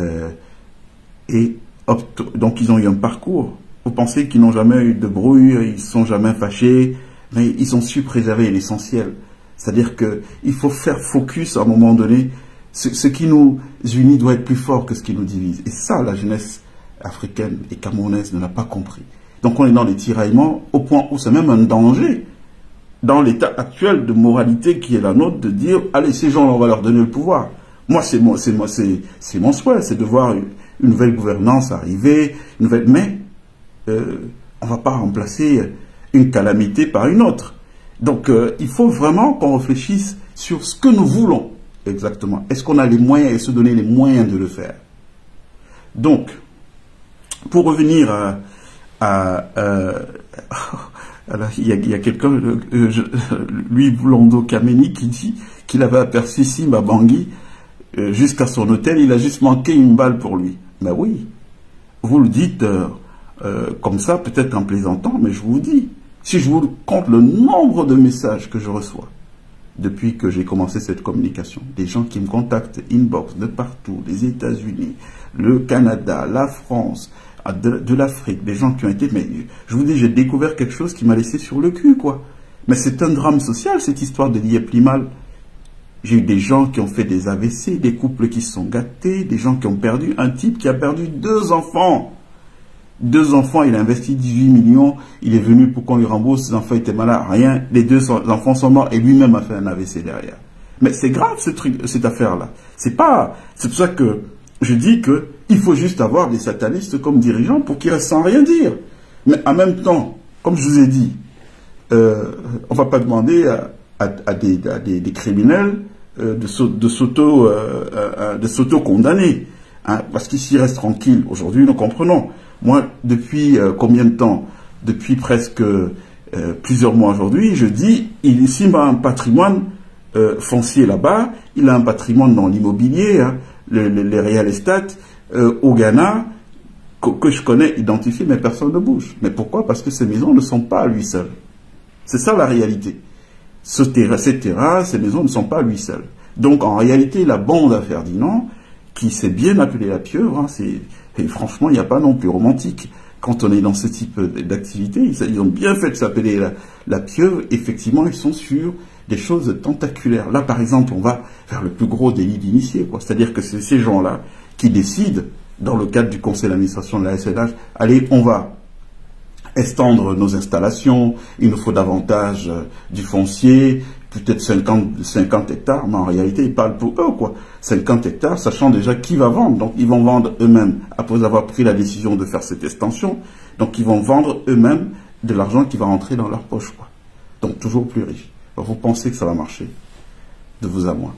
donc ils ont eu un parcours. Vous pensez qu'ils n'ont jamais eu de bruit, ils ne sont jamais fâchés, mais ils ont su préserver l'essentiel. C'est-à-dire qu'il faut faire focus à un moment donné. Ce qui nous unit doit être plus fort que ce qui nous divise. Et ça, la jeunesse africaine et camerounaise ne l'a pas compris. Donc on est dans les tiraillements au point où c'est même un danger dans l'état actuel de moralité qui est la nôtre de dire allez, ces gens-là, on va leur donner le pouvoir. Moi, c'est mon souhait, c'est de voir une nouvelle gouvernance arriver, mais on ne va pas remplacer une calamité par une autre. Donc, il faut vraiment qu'on réfléchisse sur ce que nous voulons exactement. Est-ce qu'on a les moyens et se donner les moyens de le faire? Donc, pour revenir il y a quelqu'un, Louis Blondeau Kameni, qui dit qu'il avait aperçu Simba Bangui jusqu'à son hôtel, il a juste manqué une balle pour lui. Ben oui, vous le dites comme ça, peut-être en plaisantant, mais je vous dis, si je vous compte le nombre de messages que je reçois depuis que j'ai commencé cette communication, des gens qui me contactent inbox de partout, les États-Unis, le Canada, la France, de l'Afrique, des gens qui ont été... Mais je vous dis, j'ai découvert quelque chose qui m'a laissé sur le cul, quoi. Mais c'est un drame social, cette histoire de Liep-Limal. J'ai eu des gens qui ont fait des AVC, des couples qui se sont gâtés, des gens qui ont perdu, un type qui a perdu 2 enfants. 2 enfants, il a investi 18 millions, il est venu pour qu'on lui rembourse, ses enfants étaient malades, rien, les 2 enfants sont morts et lui-même a fait un AVC derrière. Mais c'est grave cette affaire-là. C'est pour ça que je dis que il faut juste avoir des satanistes comme dirigeants pour qu'ils restent sans rien dire. Mais en même temps, comme je vous ai dit, on ne va pas demander à des criminels de s'auto-condamner. Hein, parce qu'ils s'y restent tranquilles. Aujourd'hui, nous comprenons. Moi, depuis combien de temps? Depuis presque plusieurs mois aujourd'hui, je dis, s'il a un patrimoine foncier là-bas, il a un patrimoine dans l'immobilier, hein, les real estate, au Ghana, que je connais, identifié, mais personne ne bouge. Mais pourquoi? Parce que ces maisons ne sont pas à lui seul. C'est ça la réalité. Ces terrains, ces maisons ne sont pas à lui seul. Donc en réalité, la bande à Ferdinand, qui s'est bien appelée la pieuvre, hein, et franchement, il n'y a pas non plus romantique. Quand on est dans ce type d'activité, ils ont bien fait de s'appeler la pieuvre. Effectivement, ils sont sur des choses tentaculaires. Là, par exemple, on va vers le plus gros délit d'initié, quoi. C'est-à-dire que c'est ces gens-là qui décident, dans le cadre du conseil d'administration de la SNH, allez, on va étendre nos installations, il nous faut davantage du foncier, peut-être 50 hectares, mais en réalité, ils parlent pour eux, quoi. 50 hectares, sachant déjà qui va vendre. Donc, ils vont vendre eux-mêmes, après avoir pris la décision de faire cette extension. Donc, ils vont vendre eux-mêmes de l'argent qui va rentrer dans leur poche, quoi. Donc, toujours plus riche. Alors, vous pensez que ça va marcher? De vous à moi.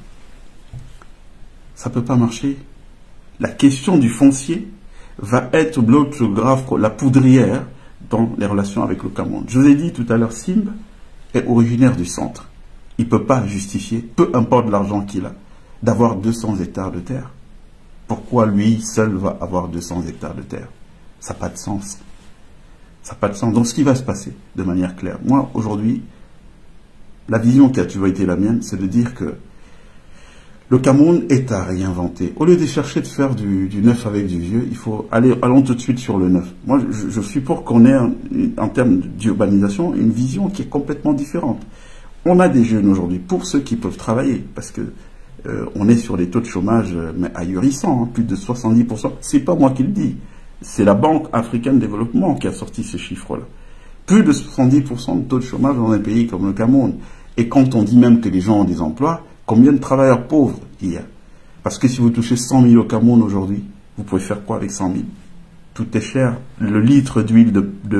Ça ne peut pas marcher. La question du foncier va être l'autre grave, la poudrière dans les relations avec le Cameroun. Je vous ai dit tout à l'heure, Simb est originaire du centre. Il ne peut pas justifier, peu importe l'argent qu'il a, d'avoir 200 hectares de terre. Pourquoi lui seul va avoir 200 hectares de terre? Ça n'a pas de sens. Ça n'a pas de sens. Donc ce qui va se passer, de manière claire, moi aujourd'hui, la vision qui a toujours été la mienne, c'est de dire que le Cameroun est à réinventer. Au lieu de chercher de faire du neuf avec du vieux, il faut allons tout de suite sur le neuf. Moi, je suis pour qu'on ait, en termes d'urbanisation, une vision qui est complètement différente. On a des jeunes aujourd'hui, pour ceux qui peuvent travailler, parce que on est sur des taux de chômage mais ahurissants, hein, plus de 70%. C'est pas moi qui le dis, c'est la Banque africaine de développement qui a sorti ces chiffres-là. Plus de 70% de taux de chômage dans un pays comme le Cameroun. Et quand on dit même que les gens ont des emplois, Combien de travailleurs pauvres il y a? Parce que si vous touchez 100 000 au Cameroun aujourd'hui, vous pouvez faire quoi avec 100 000? Tout est cher. Le litre d'huile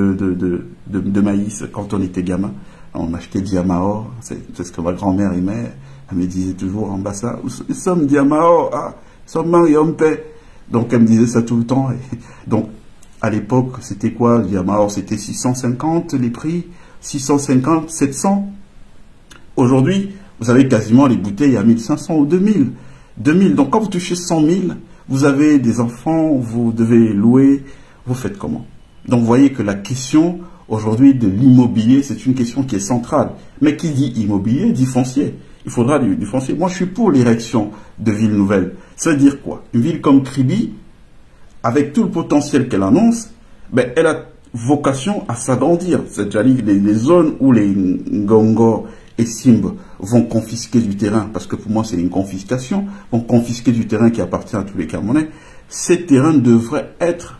de maïs, quand on était gamin, on achetait Diamaor, c'est ce que ma grand-mère aimait. Elle me disait toujours en bas ça, nous sommes Diamaor, ah, nous sommes Mariampe. Donc elle me disait ça tout le temps. Donc à l'époque, c'était quoi? Diamaor, c'était 650 les prix, 650, 700. Aujourd'hui, vous avez quasiment les bouteilles à 1500 ou 2000. 2000. Donc quand vous touchez 100 000, vous avez des enfants, vous devez louer, vous faites comment? Donc vous voyez que la question aujourd'hui de l'immobilier, c'est une question qui est centrale. Mais qui dit immobilier, dit foncier. Il faudra du foncier. Moi, je suis pour l'érection de villes nouvelles. Ça veut dire quoi? Une ville comme Kribi, avec tout le potentiel qu'elle annonce, ben, elle a vocation à s'agrandir. C'est-à-dire les zones où les Ngongor et Simb vont confisquer du terrain, parce que pour moi c'est une confiscation, vont confisquer du terrain qui appartient à tous les Camerounais. Ces terrains devraient être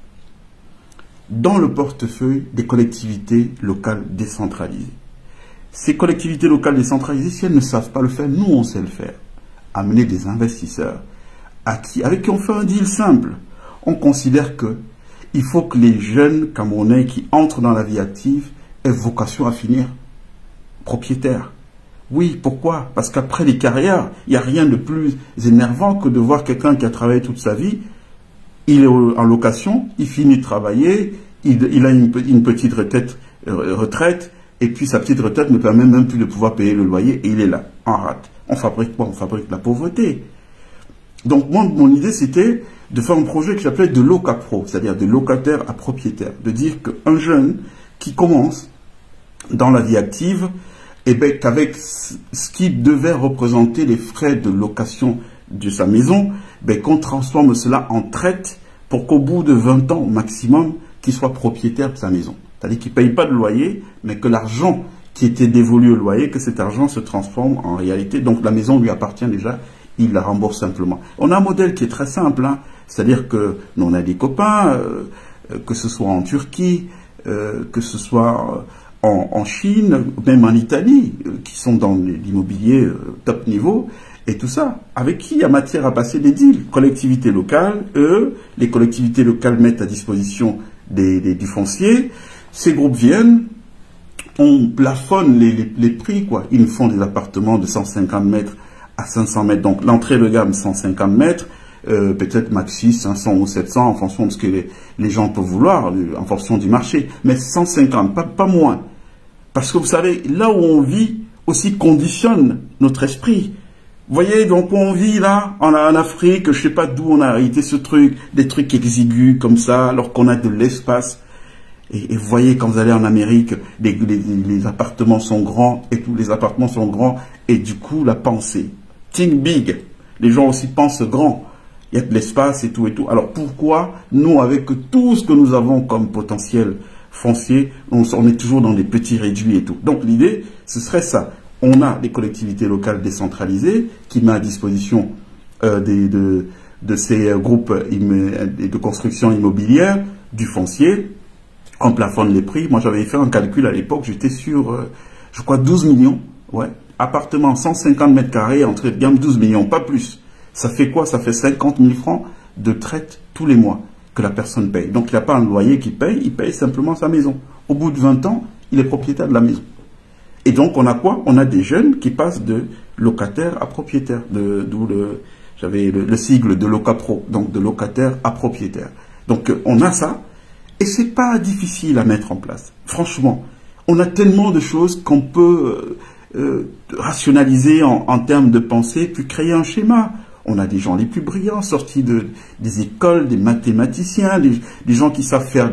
dans le portefeuille des collectivités locales décentralisées. Ces collectivités locales décentralisées, si elles ne savent pas le faire, nous on sait le faire. Amener des investisseurs avec qui on fait un deal simple. On considère que il faut que les jeunes Camerounais qui entrent dans la vie active aient vocation à finir propriétaires. Oui, pourquoi? Parce qu'après les carrières, il n'y a rien de plus énervant que de voir quelqu'un qui a travaillé toute sa vie, il est en location, il finit de travailler, il a une petite retraite, et puis sa petite retraite ne permet même plus de pouvoir payer le loyer, et il est là, en rate. On fabrique quoi? On fabrique la pauvreté. Donc moi, mon idée, c'était de faire un projet qui s'appelait de locapro, c'est-à-dire de locataire à propriétaire, de dire qu'un jeune qui commence dans la vie active, et bien qu'avec ce qui devait représenter les frais de location de sa maison, ben qu'on transforme cela en traite pour qu'au bout de 20 ans maximum, qu'il soit propriétaire de sa maison. C'est-à-dire qu'il ne paye pas de loyer, mais que l'argent qui était dévolu au loyer, que cet argent se transforme en réalité. Donc la maison lui appartient déjà, il la rembourse simplement. On a un modèle qui est très simple, hein, c'est-à-dire que nous on a des copains, que ce soit en Turquie, que ce soit en Chine, même en Italie, qui sont dans l'immobilier top niveau, et tout ça, avec qui il y a matière à passer des deals. Collectivités locales, les collectivités locales mettent à disposition du foncier, ces groupes viennent, on plafonne les prix, quoi. Ils nous font des appartements de 150 mètres à 500 mètres, donc l'entrée de gamme 150 mètres, peut-être maxi 500 ou 700 en fonction de ce que les gens peuvent vouloir, en fonction du marché, mais 150, pas moins. Parce que vous savez, là où on vit aussi conditionne notre esprit. Vous voyez, donc on vit là, en Afrique, je sais pas d'où on a hérité ce truc, des trucs exigus comme ça, alors qu'on a de l'espace. Et vous voyez, quand vous allez en Amérique, les appartements sont grands, et tous les appartements sont grands, et du coup, la pensée, think big, les gens aussi pensent grand, il y a de l'espace et tout et tout. Alors pourquoi, nous, avec tout ce que nous avons comme potentiel foncier, on est toujours dans des petits réduits et tout. Donc l'idée, ce serait ça. On a des collectivités locales décentralisées qui mettent à disposition de ces groupes de construction immobilière du foncier. On plafonne les prix. Moi, j'avais fait un calcul à l'époque. J'étais sur, je crois, 12 millions. Ouais. Appartement 150 mètres carrés, entrée de gamme 12 millions, pas plus. Ça fait quoi? Ça fait 50 000 francs de traite tous les mois que la personne paye. Donc, il n'y a pas un loyer qu'il paye, il paye simplement sa maison. Au bout de 20 ans, il est propriétaire de la maison. Et donc, on a quoi? On a des jeunes qui passent de locataire à propriétaire. D'où j'avais le sigle de locapro, donc de locataire à propriétaire. Donc, on a ça. Et c'est pas difficile à mettre en place. Franchement, on a tellement de choses qu'on peut rationaliser en termes de pensée, puis créer un schéma. On a des gens les plus brillants, sortis des écoles, des mathématiciens, des gens qui savent faire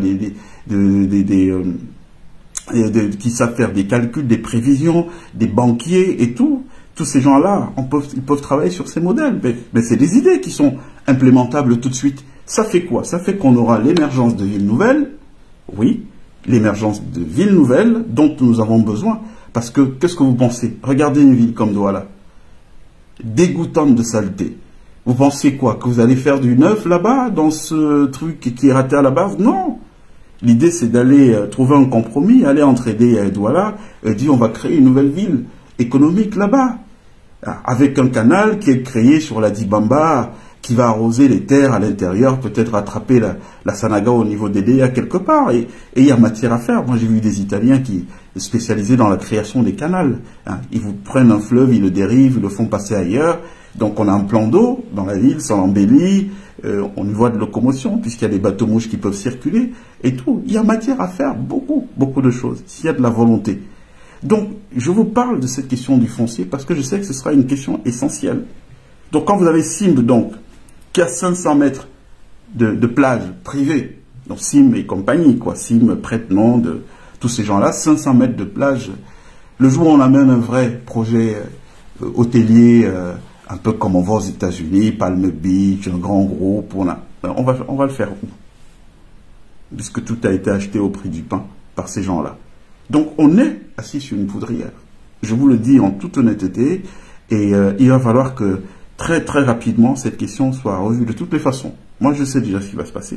qui savent faire des calculs, des prévisions, des banquiers et tout. Tous ces gens-là, ils peuvent travailler sur ces modèles. Mais c'est des idées qui sont implémentables tout de suite. Ça fait quoi? Ça fait qu'on aura l'émergence de villes nouvelles. Oui, l'émergence de villes nouvelles dont nous avons besoin. Parce que, qu'est-ce que vous pensez? Regardez une ville comme Douala. Dégoûtante de saleté. Vous pensez quoi? Que vous allez faire du neuf là-bas, dans ce truc qui est raté à la base? Non. L'idée, c'est d'aller trouver un compromis, aller entraider Douala, et dire on va créer une nouvelle ville économique là-bas. avec un canal qui est créé sur la Dibamba, qui va arroser les terres à l'intérieur, peut-être attraper la Sanaga au niveau des dés à quelque part. Et il y a matière à faire. Moi, j'ai vu des Italiens qui spécialisés dans la création des canals. Hein. Ils vous prennent un fleuve, ils le dérivent, ils le font passer ailleurs. Donc, on a un plan d'eau dans la ville, ça embellit. On y voit de locomotion, puisqu'il y a des bateaux-mouches qui peuvent circuler et tout. Il y a matière à faire, beaucoup de choses, s'il y a de la volonté. Donc, je vous parle de cette question du foncier parce que je sais que ce sera une question essentielle. Donc, quand vous avez Simb, donc, qui a 500 mètres de plage privée, donc Simb et compagnie, quoi, Simb, prête-nom, de tous ces gens-là, 500 mètres de plage. Le jour où on amène un vrai projet hôtelier, un peu comme on voit aux États-Unis, Palm Beach, un grand groupe, on va le faire où? Puisque tout a été acheté au prix du pain par ces gens-là. Donc, on est assis sur une poudrière. Je vous le dis en toute honnêteté, et il va falloir que très rapidement, cette question soit revue de toutes les façons. Moi, je sais déjà ce qui va se passer.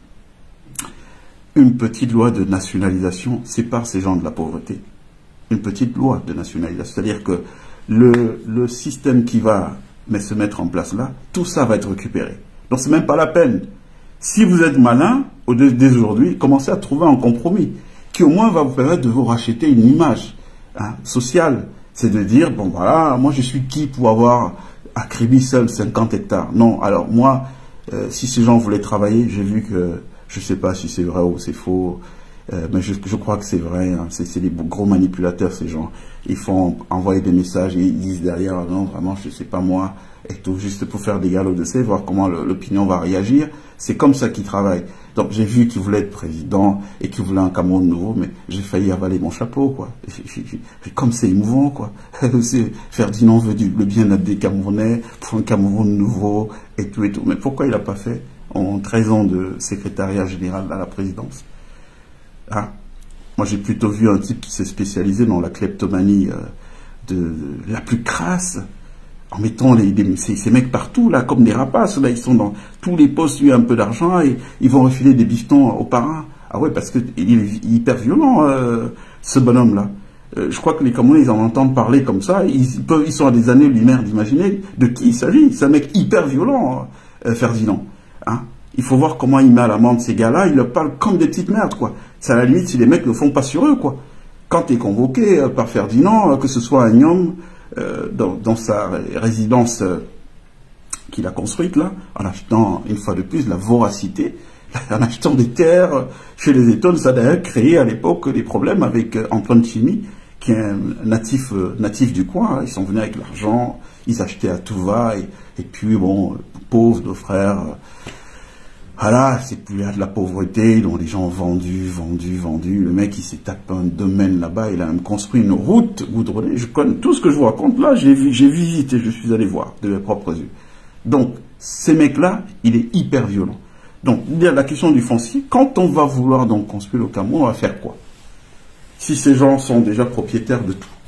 Une petite loi de nationalisation sépare ces gens de la pauvreté. Une petite loi de nationalisation. C'est-à-dire que le système qui va se mettre en place là, tout ça va être récupéré. Donc, c'est même pas la peine. Si vous êtes malin, dès aujourd'hui, commencez à trouver un compromis qui au moins va vous permettre de vous racheter une image sociale. C'est de dire, bon voilà, moi je suis qui pour avoir à Kribi seul 50 hectares. Non, alors moi, si ces gens voulaient travailler, j'ai vu que, je ne sais pas si c'est vrai ou c'est faux, mais je crois que c'est vrai, hein, c'est des gros manipulateurs ces gens. Ils font envoyer des messages et ils disent derrière, non vraiment je ne sais pas moi, et tout, juste pour faire des galops d'essai, voir comment l'opinion va réagir. C'est comme ça qu'ils travaillent. Donc j'ai vu qu'ils voulaient être président et qu'ils voulaient un Cameroun nouveau, mais j'ai failli avaler mon chapeau, quoi. Comme c'est émouvant, quoi. Ferdinand veut le bien des Camerounais pour un Cameroun nouveau et tout et tout. Mais pourquoi il n'a pas fait en 13 ans de secrétariat général à la présidence? Ah. Moi j'ai plutôt vu un type qui s'est spécialisé dans la kleptomanie la plus crasse, en mettant ces mecs partout, là, comme des rapaces, là, ils sont dans tous les postes, lui, un peu d'argent, et ils vont refiler des bifetons aux parrains. Ah ouais, parce qu'il est hyper violent, ce bonhomme-là. Je crois que les Camerounais, ils en entendent parler comme ça, ils sont à des années-lumière d'imaginer de qui il s'agit. C'est un mec hyper violent, Ferdinand. Hein? Il faut voir comment il met à l'amende ces gars-là, il leur parle comme des petites merdes, quoi. C'est à la limite si les mecs ne font pas sur eux, quoi. Quand tu es convoqué par Ferdinand, que ce soit un homme, dans sa résidence qu'il a construite là, en achetant une fois de plus la voracité, en achetant des terres chez les États, ça a d'ailleurs créé à l'époque des problèmes avec Antoine Chimie, qui est un natif du coin. Ils sont venus avec l'argent, ils achetaient à tout va, et puis bon, pauvres nos frères, voilà, c'est plus là de la pauvreté, dont les gens ont vendu. Le mec, il s'est tapé un domaine là-bas, il a même construit une route goudronnée. Je connais tout ce que je vous raconte là, j'ai visité, je suis allé voir de mes propres yeux. Donc, ces mecs-là, il est hyper violent. Donc, la question du foncier, quand on va vouloir donc construire le Cameroun, on va faire quoi? Si ces gens sont déjà propriétaires de tout,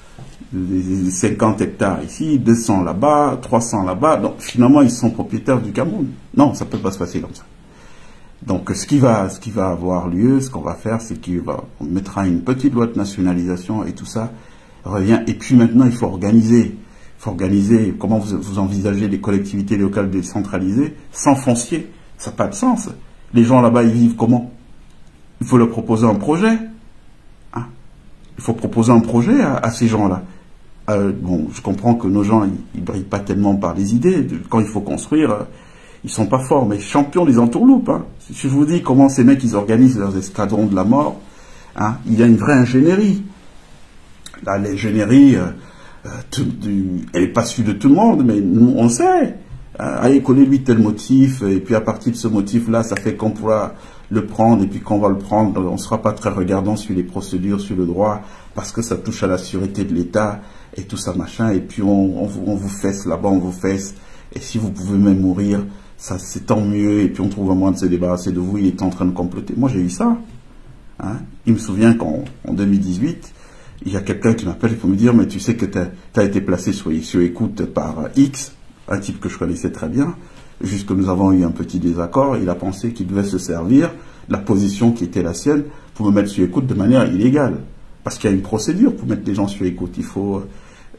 les 50 hectares ici, 200 là-bas, 300 là-bas, donc finalement ils sont propriétaires du Cameroun. Non, ça ne peut pas se passer comme ça. Donc ce qui va avoir lieu, ce qu'on va faire, c'est qu'on mettra une petite loi de nationalisation et tout ça revient. Et puis maintenant il faut organiser. Comment vous envisagez les collectivités locales décentralisées sans foncier? Ça n'a pas de sens. Les gens là-bas, ils vivent comment? Il faut leur proposer un projet. Hein? Il faut proposer un projet à ces gens-là. Bon, je comprends que nos gens, ils brillent pas tellement par les idées. Quand il faut construire, ils sont pas forts, mais champions des entourloupes. Hein. Si je vous dis comment ces mecs, ils organisent leurs escadrons de la mort, hein, il y a une vraie ingénierie. Là, l'ingénierie, elle n'est pas suivie de tout le monde, mais nous, on sait. Allez, connais-lui tel motif, et puis à partir de ce motif-là, ça fait qu'on pourra le prendre, et puis qu'on va le prendre, on ne sera pas très regardant sur les procédures, sur le droit, parce que ça touche à la sûreté de l'État, et tout ça, machin, et puis on vous fesse là-bas, on vous fesse, et si vous pouvez même mourir, ça c'est tant mieux, et puis on trouve un moyen de se débarrasser de vous, il est en train de comploter. Moi, j'ai eu ça. Hein. Il me souvient qu'en 2018, il y a quelqu'un qui m'appelle pour me dire, mais tu sais que tu as été placé sur écoute par X, un type que je connaissais très bien, jusque nous avons eu un petit désaccord, il a pensé qu'il devait se servir de la position qui était la sienne pour me mettre sur écoute de manière illégale. Parce qu'il y a une procédure pour mettre les gens sur écoute. Il faut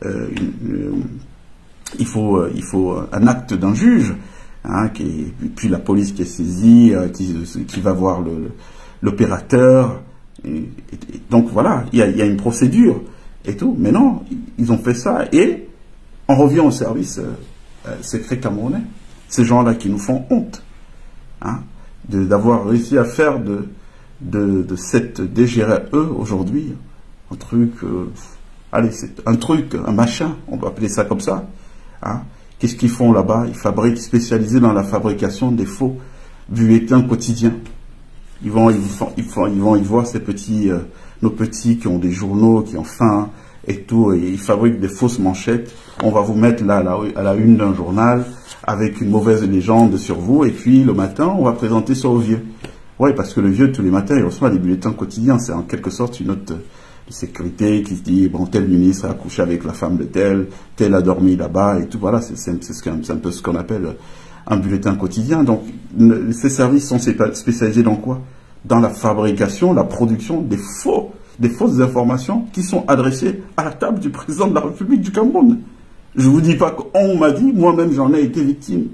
il faut un acte d'un juge, hein, puis la police qui est saisie, qui va voir l'opérateur. Donc voilà, il y a une procédure et tout. Mais non, ils ont fait ça et on revient au service secret camerounais. Ces gens-là qui nous font honte, hein, d'avoir réussi à faire de cette DGRE aujourd'hui un truc, allez, c'est un truc, un machin, on va appeler ça comme ça. Hein. Qu'est-ce qu'ils font là-bas? Ils fabriquent, spécialisés dans la fabrication des faux bulletins quotidiens. Ils vont voir ces petits, nos petits qui ont des journaux, qui ont faim et tout, et ils fabriquent des fausses manchettes. On va vous mettre là à la une d'un journal avec une mauvaise légende sur vous, et puis le matin, on va présenter ça au vieux. Oui, parce que le vieux, tous les matins, il reçoit des bulletins quotidiens. C'est en quelque sorte une note de sécurité qui se dit, bon, tel ministre a couché avec la femme de tel a dormi là-bas, et tout. Voilà, c'est un peu ce qu'on appelle un bulletin quotidien. Donc, ces services sont spécialisés dans quoi? Dans la fabrication, la production des fausses informations qui sont adressées à la table du président de la République du Cameroun. Je ne vous dis pas qu'on m'a dit, moi-même j'en ai été victime.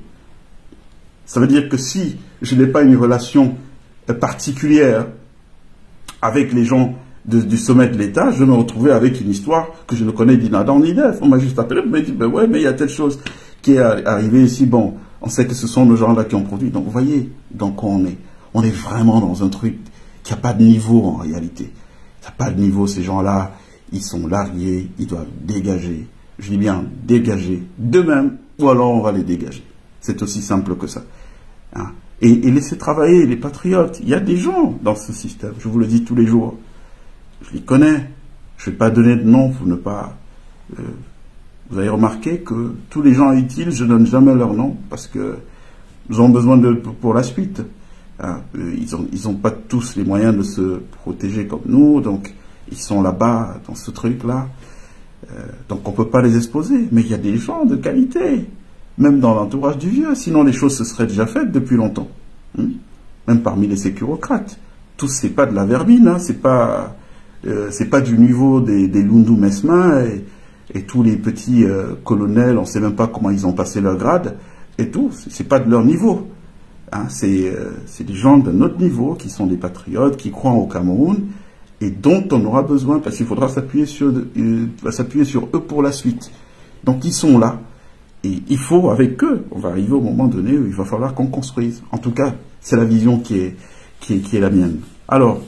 Ça veut dire que si je n'ai pas une relation particulière avec les gens du sommet de l'État, je me retrouvais avec une histoire que je ne connais ni d'Adam ni d'Ève. On m'a juste appelé, on m'a dit, ben ouais, mais il y a telle chose qui est arrivée ici. Bon, on sait que ce sont nos gens-là qui ont produit. Donc vous voyez, donc on est vraiment dans un truc qui n'a pas de niveau en réalité. Il n'y a pas de niveau, ces gens-là, ils sont largués, ils doivent dégager. Je dis bien dégager d'eux-mêmes, ou alors on va les dégager. C'est aussi simple que ça. Hein? Et laisser travailler les patriotes. Il y a des gens dans ce système, je vous le dis tous les jours. Je les connais. Je ne vais pas donner de nom pour ne pas... vous avez remarqué que tous les gens utiles, je ne donne jamais leur nom, parce que ils ont besoin pour la suite. Hein? Ils ont pas tous les moyens de se protéger comme nous, donc ils sont là-bas, dans ce truc-là. Donc on ne peut pas les exposer, mais il y a des gens de qualité, même dans l'entourage du vieux, sinon les choses se seraient déjà faites depuis longtemps. Même parmi les sécurocrates. Tous, c'est pas de la vermine, hein, c'est pas du niveau des Lundu Mesma et tous les petits colonels, on ne sait même pas comment ils ont passé leur grade, et tout, c'est pas de leur niveau. Hein, c'est des gens d'un autre niveau, qui sont des patriotes, qui croient au Cameroun, et dont on aura besoin, parce qu'il faudra s'appuyer sur eux pour la suite. Donc ils sont là, et il faut, avec eux, on va arriver au moment donné où il va falloir qu'on construise. En tout cas, c'est la vision qui est la mienne. Alors,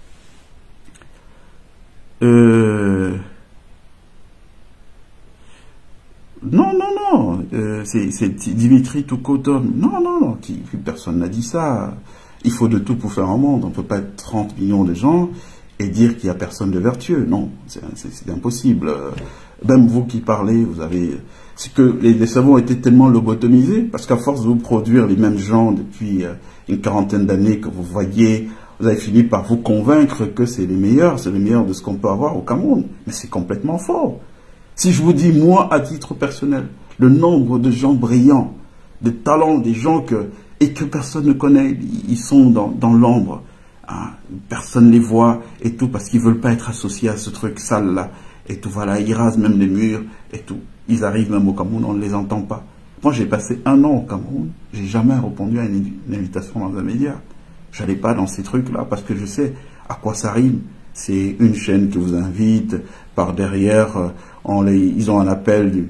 non, c'est Dimitri Toukotom. Non, personne n'a dit ça. Il faut de tout pour faire un monde. On ne peut pas être 30 millions de gens et dire qu'il n'y a personne de vertueux. Non, c'est impossible. Même vous qui parlez, vous avez... C'est que les cerveaux ont été tellement lobotomisés, parce qu'à force de vous produire les mêmes gens depuis une quarantaine d'années que vous voyez, vous avez fini par vous convaincre que c'est le meilleur de ce qu'on peut avoir au Cameroun. Mais c'est complètement faux. Si je vous dis, moi, à titre personnel, le nombre de gens brillants, de talents, des gens que personne ne connaît, ils sont dans l'ombre. Hein, personne ne les voit et tout, parce qu'ils ne veulent pas être associés à ce truc sale-là. Et tout, voilà, ils rasent même les murs et tout. Ils arrivent même au Cameroun, on ne les entend pas. Moi, j'ai passé 1 an au Cameroun, j'ai jamais répondu à une invitation dans un média. Je n'allais pas dans ces trucs-là, parce que je sais à quoi ça rime. C'est une chaîne qui vous invite, par derrière, ils ont un appel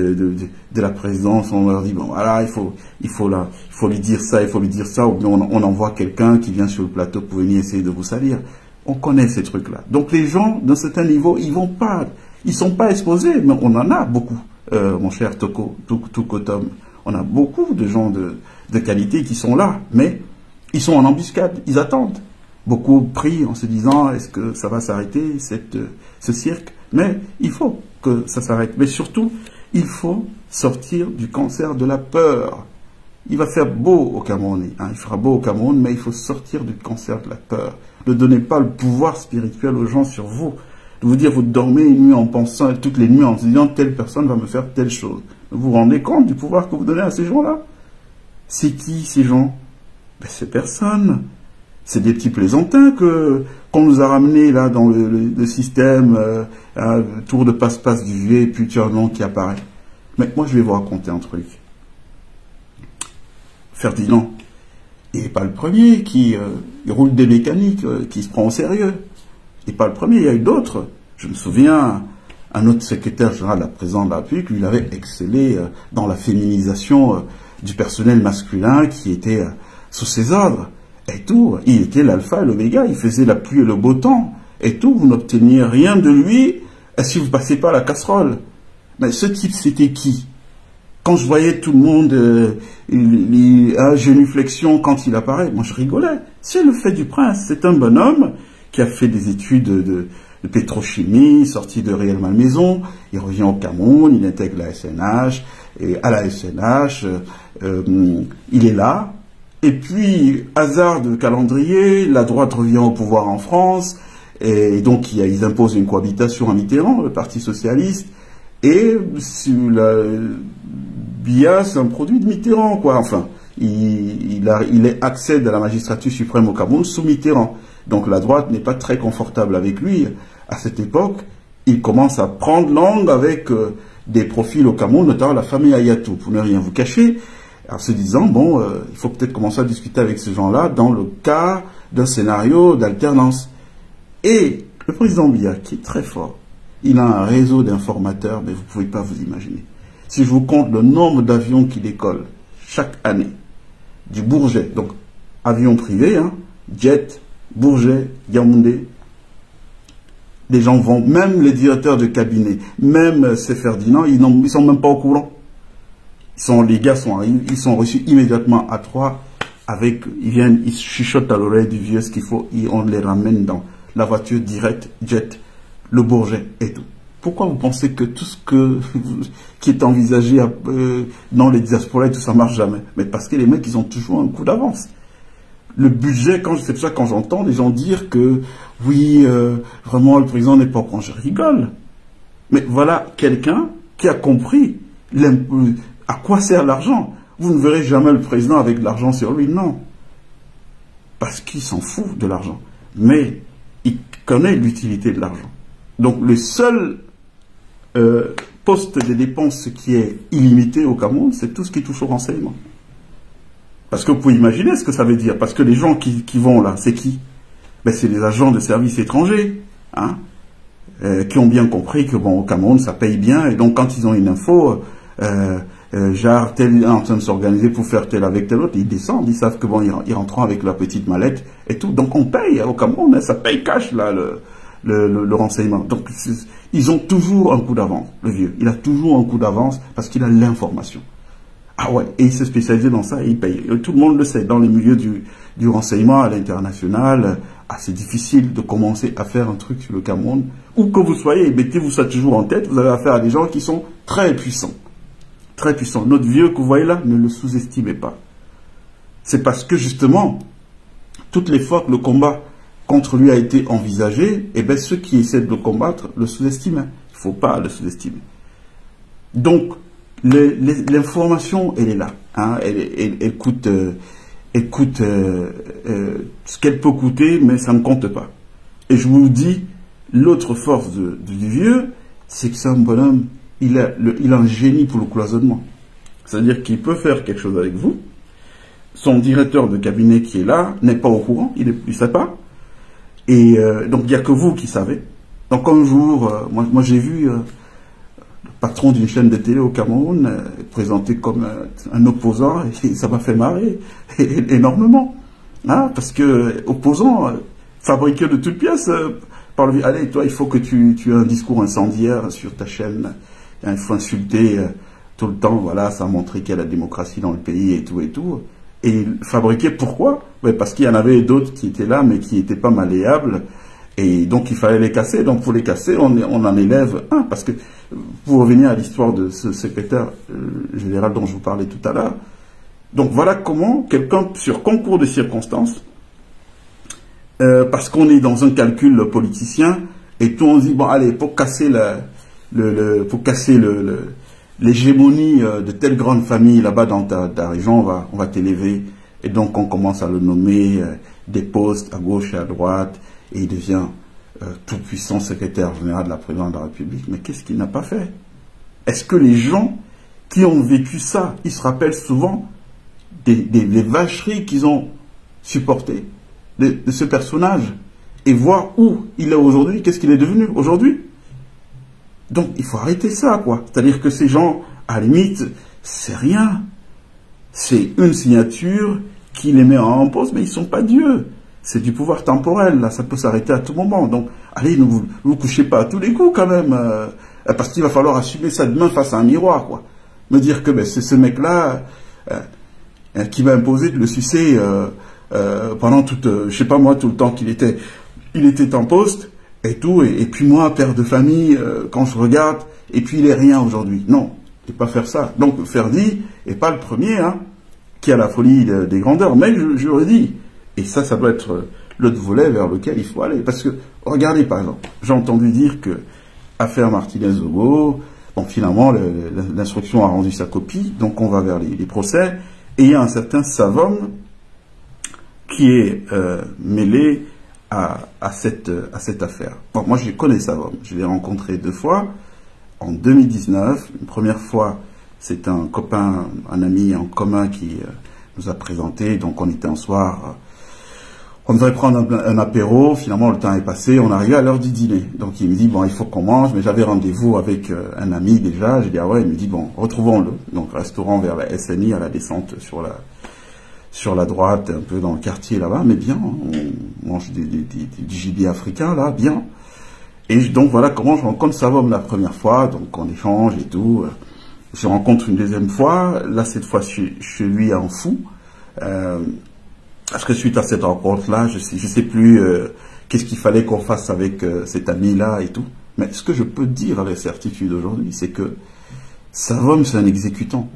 de la présidence, on leur dit, bon voilà, il faut lui dire ça, ou bien on envoie quelqu'un qui vient sur le plateau pour venir essayer de vous salir. On connaît ces trucs-là. Donc les gens, d'un certain niveau, ils sont pas exposés, mais on en a beaucoup, mon cher Toukotom. On a beaucoup de gens de qualité qui sont là, mais ils sont en embuscade, ils attendent. Beaucoup prient en se disant, est-ce que ça va s'arrêter, ce cirque? Mais il faut que ça s'arrête. Mais surtout, il faut sortir du cancer de la peur. Il va faire beau au Cameroun, hein, il fera beau au Cameroun, mais il faut sortir du cancer de la peur. Ne donnez pas le pouvoir spirituel aux gens sur vous. De vous dire, vous dormez une nuit en pensant, toutes les nuits en se disant, telle personne va me faire telle chose. Vous vous rendez compte du pouvoir que vous donnez à ces gens-là? C'est qui ces gens? Ben, ces personnes. C'est des petits plaisantins que qu'on nous a ramené là dans le système, tour de passe-passe du vieux, et puis tu as un nom qui apparaît. Mais moi, je vais vous raconter un truc. Ferdinand, il n'est pas le premier qui roule des mécaniques, qui se prend au sérieux. Il n'est pas le premier, il y a eu d'autres. Je me souviens, un autre secrétaire général, la présidente de la République, lui, il avait excellé dans la féminisation du personnel masculin qui était sous ses ordres. Et tout, il était l'alpha et l'oméga, il faisait la pluie et le beau temps. Et tout, vous n'obteniez rien de lui si vous ne passez pas la casserole. Mais ce type, c'était qui? Quand je voyais tout le monde génuflexion quand il apparaît, moi je rigolais. C'est le fait du prince. C'est un bonhomme qui a fait des études de pétrochimie, sorti de Réelle Malmaison. Il revient au Cameroun, il intègre la SNH. Et à la SNH, il est là. Et puis, hasard de calendrier, la droite revient au pouvoir en France. Et donc, ils imposent une cohabitation à Mitterrand, le Parti socialiste. Et Biya, c'est un produit de Mitterrand, quoi. Enfin, il accède à la magistrature suprême au Cameroun sous Mitterrand. Donc la droite n'est pas très confortable avec lui. À cette époque, il commence à prendre langue avec des profils au Cameroun, notamment la famille Ayatou, pour ne rien vous cacher, en se disant, bon, il faut peut-être commencer à discuter avec ces gens-là dans le cas d'un scénario d'alternance. Et le président Biya, qui est très fort, il a un réseau d'informateurs, mais vous ne pouvez pas vous imaginer. Si je vous compte le nombre d'avions qui décollent chaque année, du Bourget, donc avion privé, hein, jet, Bourget, Yaoundé, les gens vont, même les directeurs de cabinet, même ces Ferdinand, ils ne sont même pas au courant. Les gars ils sont reçus immédiatement à Troyes, ils viennent, ils chuchotent à l'oreille du vieux ce qu'il faut, et on les ramène dans la voiture directe, jet, le Bourget et tout. Pourquoi vous pensez que tout ce qui est envisagé dans les diasporas et tout ça marche jamais? Mais parce que les mecs, ils ont toujours un coup d'avance. Le budget, c'est pour ça quand j'entends des gens dire que oui, vraiment le président n'est pas au courant, je rigole. Mais voilà quelqu'un qui a compris à quoi sert l'argent. Vous ne verrez jamais le président avec de l'argent sur lui, non. Parce qu'il s'en fout de l'argent. Mais il connaît l'utilité de l'argent. Donc le seul poste de dépenses qui est illimité au Cameroun, c'est tout ce qui touche au renseignement. Parce que vous pouvez imaginer ce que ça veut dire. Parce que les gens qui vont là, c'est qui? Ben, c'est les agents de services étrangers, hein, qui ont bien compris que bon, au Cameroun, ça paye bien. Et donc, quand ils ont une info, genre, tel est en train de s'organiser pour faire tel avec tel autre, ils descendent, ils savent que bon, ils rentrent avec la petite mallette et tout. Donc, on paye au Cameroun, hein, ça paye cash, là, le renseignement. Donc, ils ont toujours un coup d'avance, le vieux. Il a toujours un coup d'avance parce qu'il a l'information. Ah ouais, et il s'est spécialisé dans ça et il paye. Et tout le monde le sait, dans les milieux du renseignement à l'international, c'est difficile de commencer à faire un truc sur le Cameroun. Où que vous soyez, mettez-vous ça toujours en tête, vous avez affaire à des gens qui sont très puissants. Très puissants. Notre vieux que vous voyez là, ne le sous-estimez pas. C'est parce que justement, toutes les fois que le combat contre lui a été envisagé, eh bien ceux qui essaient de le combattre le sous-estimaient. Il ne faut pas le sous-estimer. Donc, l'information, elle est là. Hein, elle coûte ce qu'elle peut coûter, mais ça ne compte pas. Et je vous dis, l'autre force du vieux, c'est que c'est un bonhomme, il a un génie pour le cloisonnement. C'est-à-dire qu'il peut faire quelque chose avec vous. Son directeur de cabinet qui est là n'est pas au courant, il ne sait pas. Et donc, il n'y a que vous qui savez. Donc, un jour, moi j'ai vu patron d'une chaîne de télé au Cameroun, présenté comme un opposant, et ça m'a fait marrer énormément. Hein, parce que opposant, fabriqué de toutes pièces, par le allez, toi, il faut que tu aies un discours incendiaire sur ta chaîne, il faut insulter tout le temps, voilà, ça a montré qu'il y a la démocratie dans le pays et tout et tout. Et fabriqué, pourquoi? Ouais, parce qu'il y en avait d'autres qui étaient là, mais qui n'étaient pas malléables. Et donc, il fallait les casser. Donc, pour les casser, on en élève un. Parce que, pour revenir à l'histoire de ce secrétaire général dont je vous parlais tout à l'heure, donc voilà comment quelqu'un, sur concours de circonstances, parce qu'on est dans un calcul politicien, et tout on dit, bon, allez, pour casser l'hégémonie de telle grande famille là-bas dans ta région, on va t'élever. Et donc, on commence à le nommer des postes à gauche et à droite, et il devient tout-puissant secrétaire général de la présidence de la République. Mais qu'est-ce qu'il n'a pas fait? Est-ce que les gens qui ont vécu ça, ils se rappellent souvent des vacheries qu'ils ont supportées de ce personnage, et voir où il est aujourd'hui, qu'est-ce qu'il est devenu aujourd'hui? Donc il faut arrêter ça, quoi. C'est-à-dire que ces gens, à la limite, c'est rien. C'est une signature qui les met en poste, mais ils ne sont pas Dieu. C'est du pouvoir temporel, là, ça peut s'arrêter à tout moment. Donc, allez, ne vous couchez pas à tous les coups, quand même, parce qu'il va falloir assumer ça demain face à un miroir, quoi. Me dire que ben, c'est ce mec-là qui va imposer de le sucer pendant je sais pas moi, tout le temps qu'il était en poste, et tout, et puis moi, père de famille, quand je regarde, et puis il est rien aujourd'hui. Non, il ne faut pas faire ça. Donc, Ferdi n'est pas le premier, hein, qui a la folie des grandeurs, mais je le dis. Et ça doit être l'autre volet vers lequel il faut aller. Parce que, regardez par exemple, j'ai entendu dire que affaire Martinez-Ogo, bon, finalement, l'instruction a rendu sa copie, donc on va vers les procès, et il y a un certain Savom qui est mêlé à cette affaire. Bon, moi, je connais Savom, je l'ai rencontré 2 fois, en 2019, une première fois, c'est un copain, un ami en commun qui nous a présenté, donc on était un soir... on devrait prendre un apéro, finalement le temps est passé, on arrivait à l'heure du dîner. Donc il me dit, bon, il faut qu'on mange, mais j'avais rendez-vous avec un ami déjà. J'ai dit, ah ouais, il me dit, bon, retrouvons-le. Donc restaurant vers la SNI, à la descente sur la droite, un peu dans le quartier là-bas, mais bien, on mange du gibier africain, là, bien. Et donc voilà comment je rencontre Savom la première fois, donc on échange et tout. Je rencontre une deuxième fois, là cette fois chez lui en fou. Parce que suite à cette rencontre-là, je sais plus qu'est-ce qu'il fallait qu'on fasse avec cet ami-là et tout. Mais ce que je peux dire avec certitude aujourd'hui, c'est que Savom, c'est un exécutant.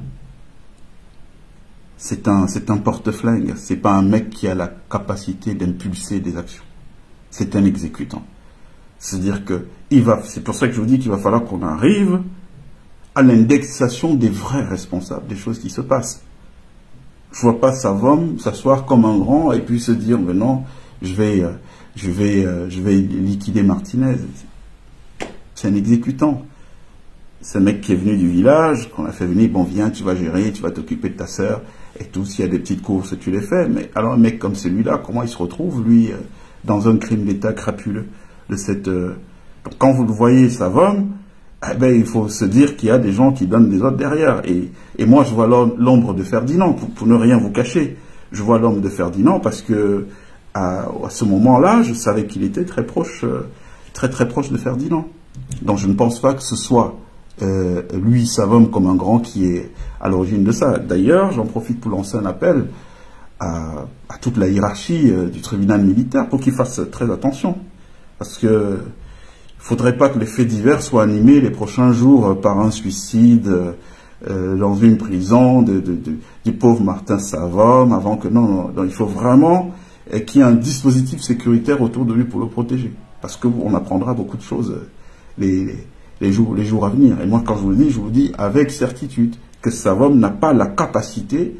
C'est un porte-flingue. C'est pas un mec qui a la capacité d'impulser des actions. C'est un exécutant. C'est-à-dire que c'est pour ça que je vous dis qu'il va falloir qu'on arrive à l'indexation des vrais responsables, des choses qui se passent. Je vois pas Savom s'asseoir comme un grand et puis se dire, mais non, je vais liquider Martinez. C'est un exécutant. C'est un mec qui est venu du village, qu'on a fait venir, bon, viens, tu vas gérer, tu vas t'occuper de ta sœur, et tout, s'il y a des petites courses, tu les fais. Mais alors un mec comme celui-là, comment il se retrouve, lui, dans un crime d'État crapuleux de cette... Donc quand vous le voyez, Savom, eh ben, il faut se dire qu'il y a des gens qui donnent des ordres derrière. Et moi, je vois l'ombre de Ferdinand, pour ne rien vous cacher. Je vois l'ombre de Ferdinand parce que à ce moment-là, je savais qu'il était très proche, très proche de Ferdinand. Donc je ne pense pas que ce soit lui, Savom, comme un grand qui est à l'origine de ça. D'ailleurs, j'en profite pour lancer un appel à toute la hiérarchie du tribunal militaire pour qu'ils fassent très attention. Parce que il ne faudrait pas que les faits divers soient animés les prochains jours par un suicide dans une prison du pauvre Martin Savom, avant que... Non, il faut vraiment qu'il y ait un dispositif sécuritaire autour de lui pour le protéger. Parce qu'on apprendra beaucoup de choses les jours à venir. Et moi, quand je vous le dis avec certitude que Savom n'a pas la capacité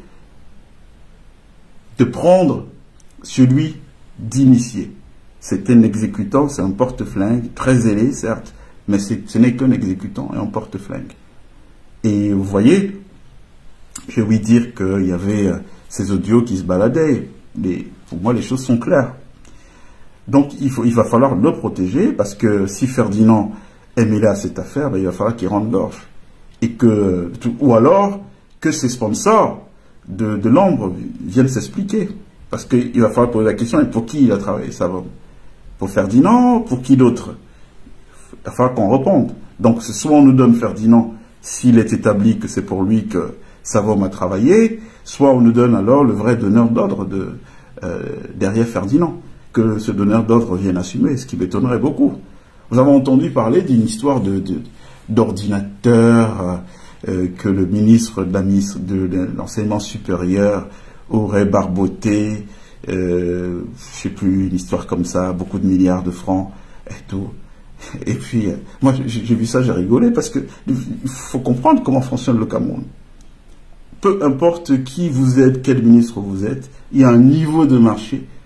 de prendre celui d'initié. C'est un exécutant, c'est un porte-flingue, très zélé, certes, mais ce n'est qu'un exécutant et un porte-flingue. Et vous voyez, j'ai ouï dire qu'il y avait ces audios qui se baladaient. Pour moi, les choses sont claires. Donc, il va falloir le protéger, parce que si Ferdinand est mêlé à cette affaire, ben, il va falloir qu'il rende gorge. Ou alors, que ses sponsors de l'ombre viennent s'expliquer. Parce qu'il va falloir poser la question, et pour qui il a travaillé, Savom? Pour Ferdinand, pour qui d'autre? Il va falloir qu'on réponde. Donc, soit on nous donne Ferdinand, s'il est établi que c'est pour lui que Savom a travaillé, soit on nous donne alors le vrai donneur d'ordre derrière Ferdinand, que ce donneur d'ordre vienne assumer, ce qui m'étonnerait beaucoup. Nous avons entendu parler d'une histoire d'ordinateur que le ministre de l'enseignement supérieur aurait barboté, je sais plus, une histoire comme ça, beaucoup de milliards de francs et tout. Et puis, moi j'ai vu ça, j'ai rigolé, parce que il faut comprendre comment fonctionne le Cameroun. Peu importe qui vous êtes, quel ministre vous êtes, il y a un niveau de marché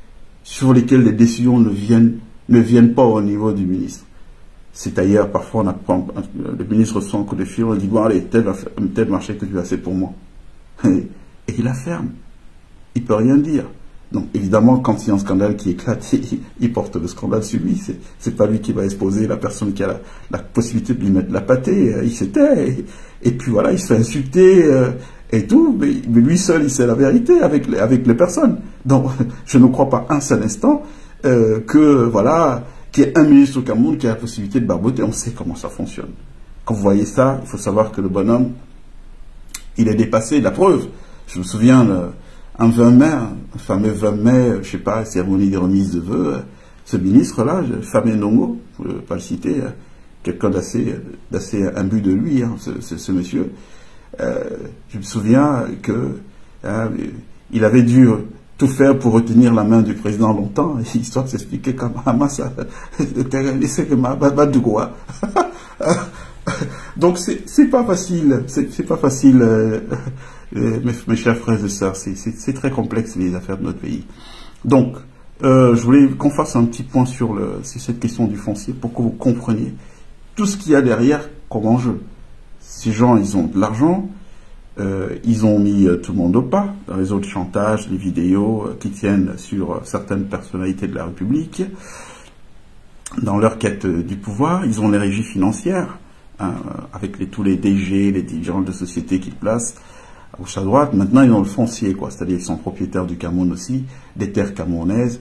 sur lesquels les décisions ne viennent pas au niveau du ministre. C'est ailleurs, parfois, on apprend, le ministre reçoit un coup de fil, on dit, bon, allez, tel marché que tu as fait pour moi. Et il la ferme. Il peut rien dire. Donc, évidemment, quand il y a un scandale qui éclate, il porte le scandale sur lui. C'est pas lui qui va exposer la personne qui a la possibilité de lui mettre la pâtée. Il s'était. Et puis voilà, il se fait insulter et tout. Mais lui seul, il sait la vérité avec les personnes. Donc, je ne crois pas un seul instant que, voilà, qu'il y ait un ministre au Cameroun qui a la possibilité de barboter. On sait comment ça fonctionne. Quand vous voyez ça, il faut savoir que le bonhomme, il est dépassé. La preuve, je me souviens... un 20 mai, un fameux 20 mai, je sais pas, cérémonie de remise de vœux, ce ministre-là, Famé Nongo, je ne veux pas le citer, quelqu'un d'assez imbu de lui, hein, ce monsieur, je me souviens que il avait dû tout faire pour retenir la main du président longtemps, histoire de s'expliquer comment ça, c'est que ma de quoi. Donc c'est pas facile, c'est pas facile. Mes chers frères et sœurs, c'est très complexe les affaires de notre pays. Donc, je voulais qu'on fasse un petit point sur cette question du foncier pour que vous compreniez tout ce qu'il y a derrière comme enjeu. Ces gens, ils ont de l'argent, ils ont mis tout le monde au pas, le réseau de chantage, les vidéos qui tiennent sur certaines personnalités de la République, dans leur quête du pouvoir, ils ont les régies financières, hein, avec tous les DG, les dirigeants de sociétés qu'ils placent, à gauche à droite. Maintenant, ils ont le foncier, quoi. C'est-à-dire, ils sont propriétaires du Cameroun aussi, des terres camerounaises.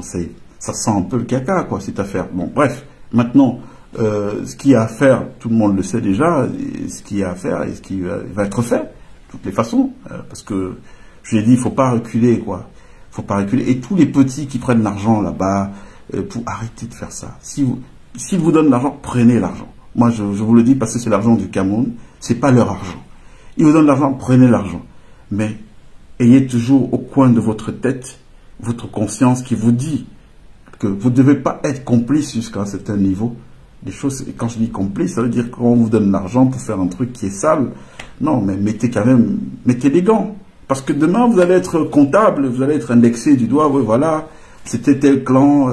Ça sent un peu le caca, quoi, cette affaire. Bon, bref. Maintenant, ce qu'il y a à faire, tout le monde le sait déjà, ce qu'il y a à faire et ce qui va être fait, de toutes les façons, parce que, je l'ai dit, il faut pas reculer, quoi. Il faut pas reculer. Et tous les petits qui prennent l'argent là-bas, pour arrêter de faire ça. S'ils vous donnent l'argent, prenez l'argent. Moi, je vous le dis parce que c'est l'argent du Cameroun, c'est pas leur argent. Ils vous donnent l'argent, prenez l'argent. Mais ayez toujours au coin de votre tête votre conscience qui vous dit que vous ne devez pas être complice jusqu'à un certain niveau. Des choses, et quand je dis complice, ça veut dire qu'on vous donne l'argent pour faire un truc qui est sale. Non, mais mettez des gants. Parce que demain, vous allez être comptable, vous allez être indexé du doigt, oui, voilà, c'était tel clan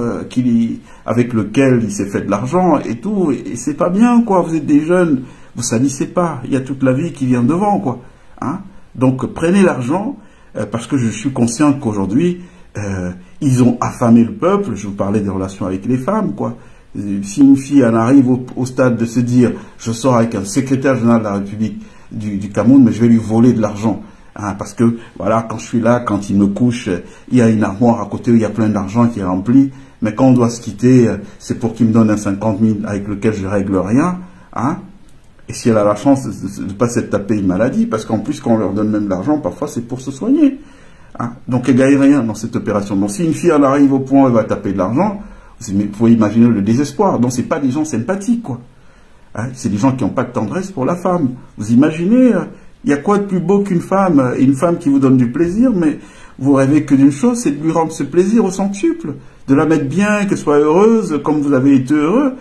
avec lequel il s'est fait de l'argent et tout, et c'est pas bien, quoi. Vous êtes des jeunes, vous salissez pas, il y a toute la vie qui vient devant, quoi. Hein? Donc prenez l'argent, parce que je suis conscient qu'aujourd'hui, ils ont affamé le peuple. Je vous parlais des relations avec les femmes, quoi. Si une fille en arrive au stade de se dire, je sors avec un secrétaire général de la République du Cameroun, mais je vais lui voler de l'argent. Hein, parce que, voilà, quand je suis là, quand il me couche, il y a une armoire à côté où il y a plein d'argent qui est rempli. Mais quand on doit se quitter, c'est pour qu'il me donne un 50 000 avec lequel je règle rien. Hein. Et si elle a la chance de ne pas s'être tapé une maladie, parce qu'en plus, quand on leur donne même l'argent, parfois c'est pour se soigner. Hein. Donc elle ne gagne rien dans cette opération. Donc si une fille elle arrive au point où elle va taper de l'argent, vous pouvez imaginer le désespoir. Donc ce n'est pas des gens sympathiques, quoi. Hein. C'est des gens qui n'ont pas de tendresse pour la femme. Vous imaginez, il y a quoi de plus beau qu'une femme, une femme qui vous donne du plaisir, mais vous rêvez que d'une chose, c'est de lui rendre ce plaisir au centuple, de la mettre bien, qu'elle soit heureuse, comme vous avez été heureux,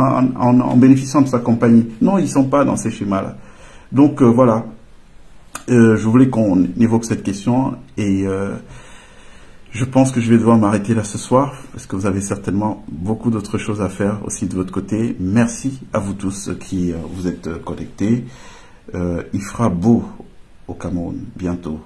en bénéficiant de sa compagnie. Non, ils ne sont pas dans ces schémas-là. Donc voilà, je voulais qu'on évoque cette question et je pense que je vais devoir m'arrêter là ce soir parce que vous avez certainement beaucoup d'autres choses à faire aussi de votre côté. Merci à vous tous qui vous êtes connectés. Il fera beau au Cameroun bientôt.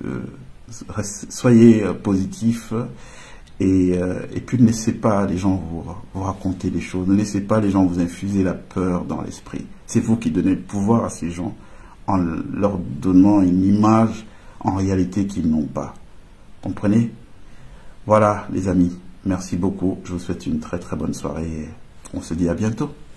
Soyez positifs. Et puis ne laissez pas les gens vous raconter des choses, ne laissez pas les gens vous infuser la peur dans l'esprit. C'est vous qui donnez le pouvoir à ces gens en leur donnant une image en réalité qu'ils n'ont pas. Comprenez? Voilà les amis, merci beaucoup, je vous souhaite une très très bonne soirée, on se dit à bientôt.